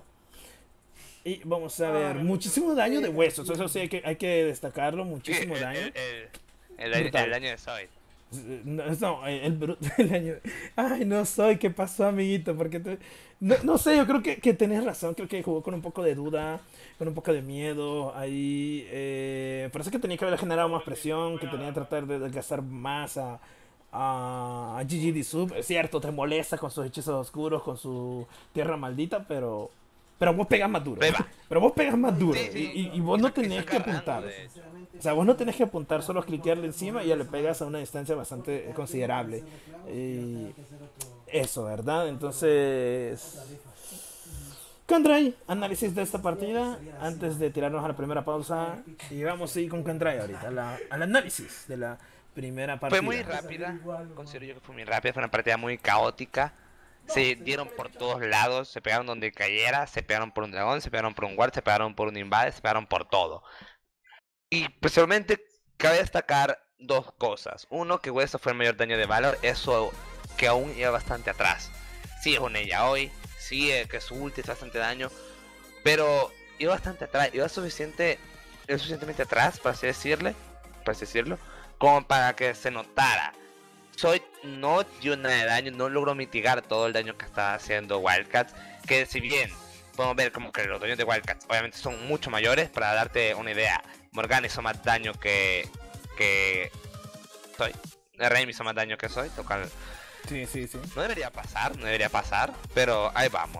Y vamos a ver, muchísimo daño de Huesos, eso sí hay que, hay que destacarlo, muchísimo Sí, daño. El, el, el, el, el daño de Zoid. No, no, el, bru- el año. Ay, no soy, ¿qué pasó, amiguito? Porque te- no, no sé, yo creo que, que tenés razón. Creo que jugó con un poco de duda, con un poco de miedo. Ahí eh, parece que tenía que haber generado más presión, que tenía que tratar de desgastar más a, a, a G G D Sub. Es cierto, te molesta con sus hechizos oscuros, con su tierra maldita, pero. Pero vos pegas más duro. Beba. Pero vos pegas más duro. Sí, sí. Y, y- y vos no Está- tenés está que agarrando apuntar. de- O sea, vos no tenés que apuntar, solo cliquearle encima y ya le pegas a una distancia bastante considerable. Y eso, ¿verdad? Entonces, Kandrai, análisis de esta partida antes de tirarnos a la primera pausa. Y vamos a ir con Kandrai ahorita, a la- al análisis de la primera partida. Fue muy rápida, considero yo que fue muy rápida, fue una partida muy caótica. Se dieron por todos lados, se pegaron donde cayera, se pegaron por un dragón, se pegaron por un guard, se pegaron por un invade, se pegaron por todo. Y principalmente cabe destacar dos cosas. Uno, que Hueso fue el mayor daño de Valor, eso que aún iba bastante atrás. Sí es un ella hoy, sí es que su ulti es bastante daño, pero iba bastante atrás, iba suficiente, iba suficientemente atrás, para así decirle, para así decirlo, como para que se notara. Zoid no dio nada de daño, no logró mitigar todo el daño que estaba haciendo Wildcats, que si bien podemos ver como que los daños de Wildcats obviamente son mucho mayores. Para darte una idea, Morgana hizo más daño que que Zoid, Raimi hizo más daño que Zoid, lo cual Sí, sí, sí. no debería pasar, no debería pasar, pero ahí vamos.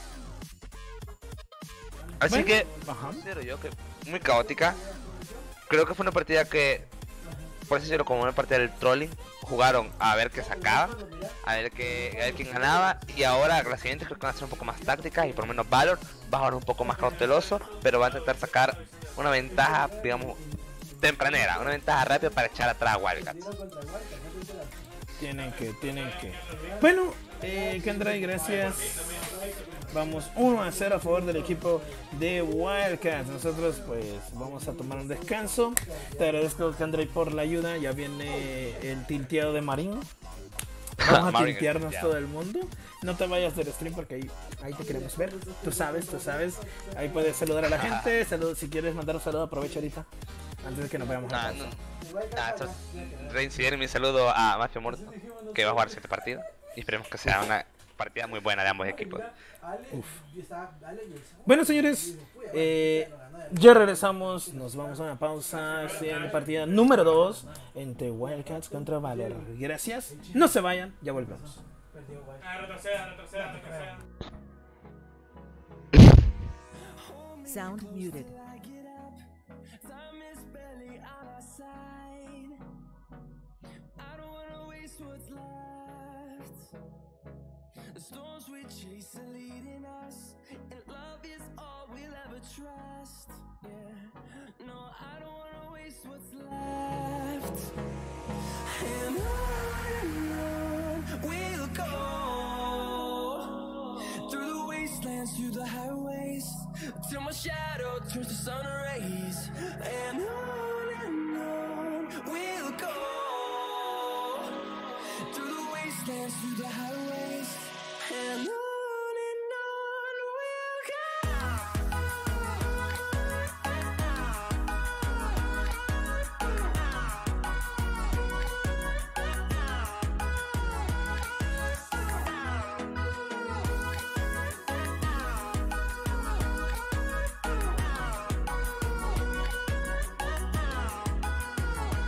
Así Bueno, que ajá. considero yo que muy caótica. Creo que fue una partida que por así decirlo, como una parte del trolling, jugaron a ver qué sacaba, a ver qué, a ver quién ganaba, y ahora las siguientes creo que van a ser un poco más tácticas, y por lo menos Valor va a jugar un poco más cauteloso, pero va a intentar sacar una ventaja, digamos, tempranera, una ventaja rápida para echar atrás a Wildcats. Tienen que, tienen que. Bueno, eh, Kendra, gracias. Vamos uno a cero a favor del equipo de Wildcats. Nosotros pues vamos a tomar un descanso. Te agradezco, Kendra, por la ayuda. Ya viene el tilteado de Marín. Vamos a tiltearnos todo el mundo. No te vayas del stream porque ahí, ahí te queremos ver. Tú sabes, tú sabes. Ahí puedes saludar a la gente. Salud, si quieres mandar un saludo, aprovecha ahorita. Antes de que nos veamos. Ah, no. Ah, reincidir mi saludo a Mafia Morto, que va a jugar siete partidos. Y esperemos que sea una partida muy buena de ambos equipos. Uf. Bueno, señores, eh, ya regresamos. Nos vamos a una pausa en partida número dos entre Wildcats contra Valor. Gracias. No se vayan, ya volvemos. Sound muted. The storms we chase are leading us, and love is all we'll ever trust. Yeah, no, I don't wanna waste what's left. And on and on we'll go, through the wastelands, through the highways, till my shadow turns to sun rays. And on and on we'll go, through the wastelands, through the highways. And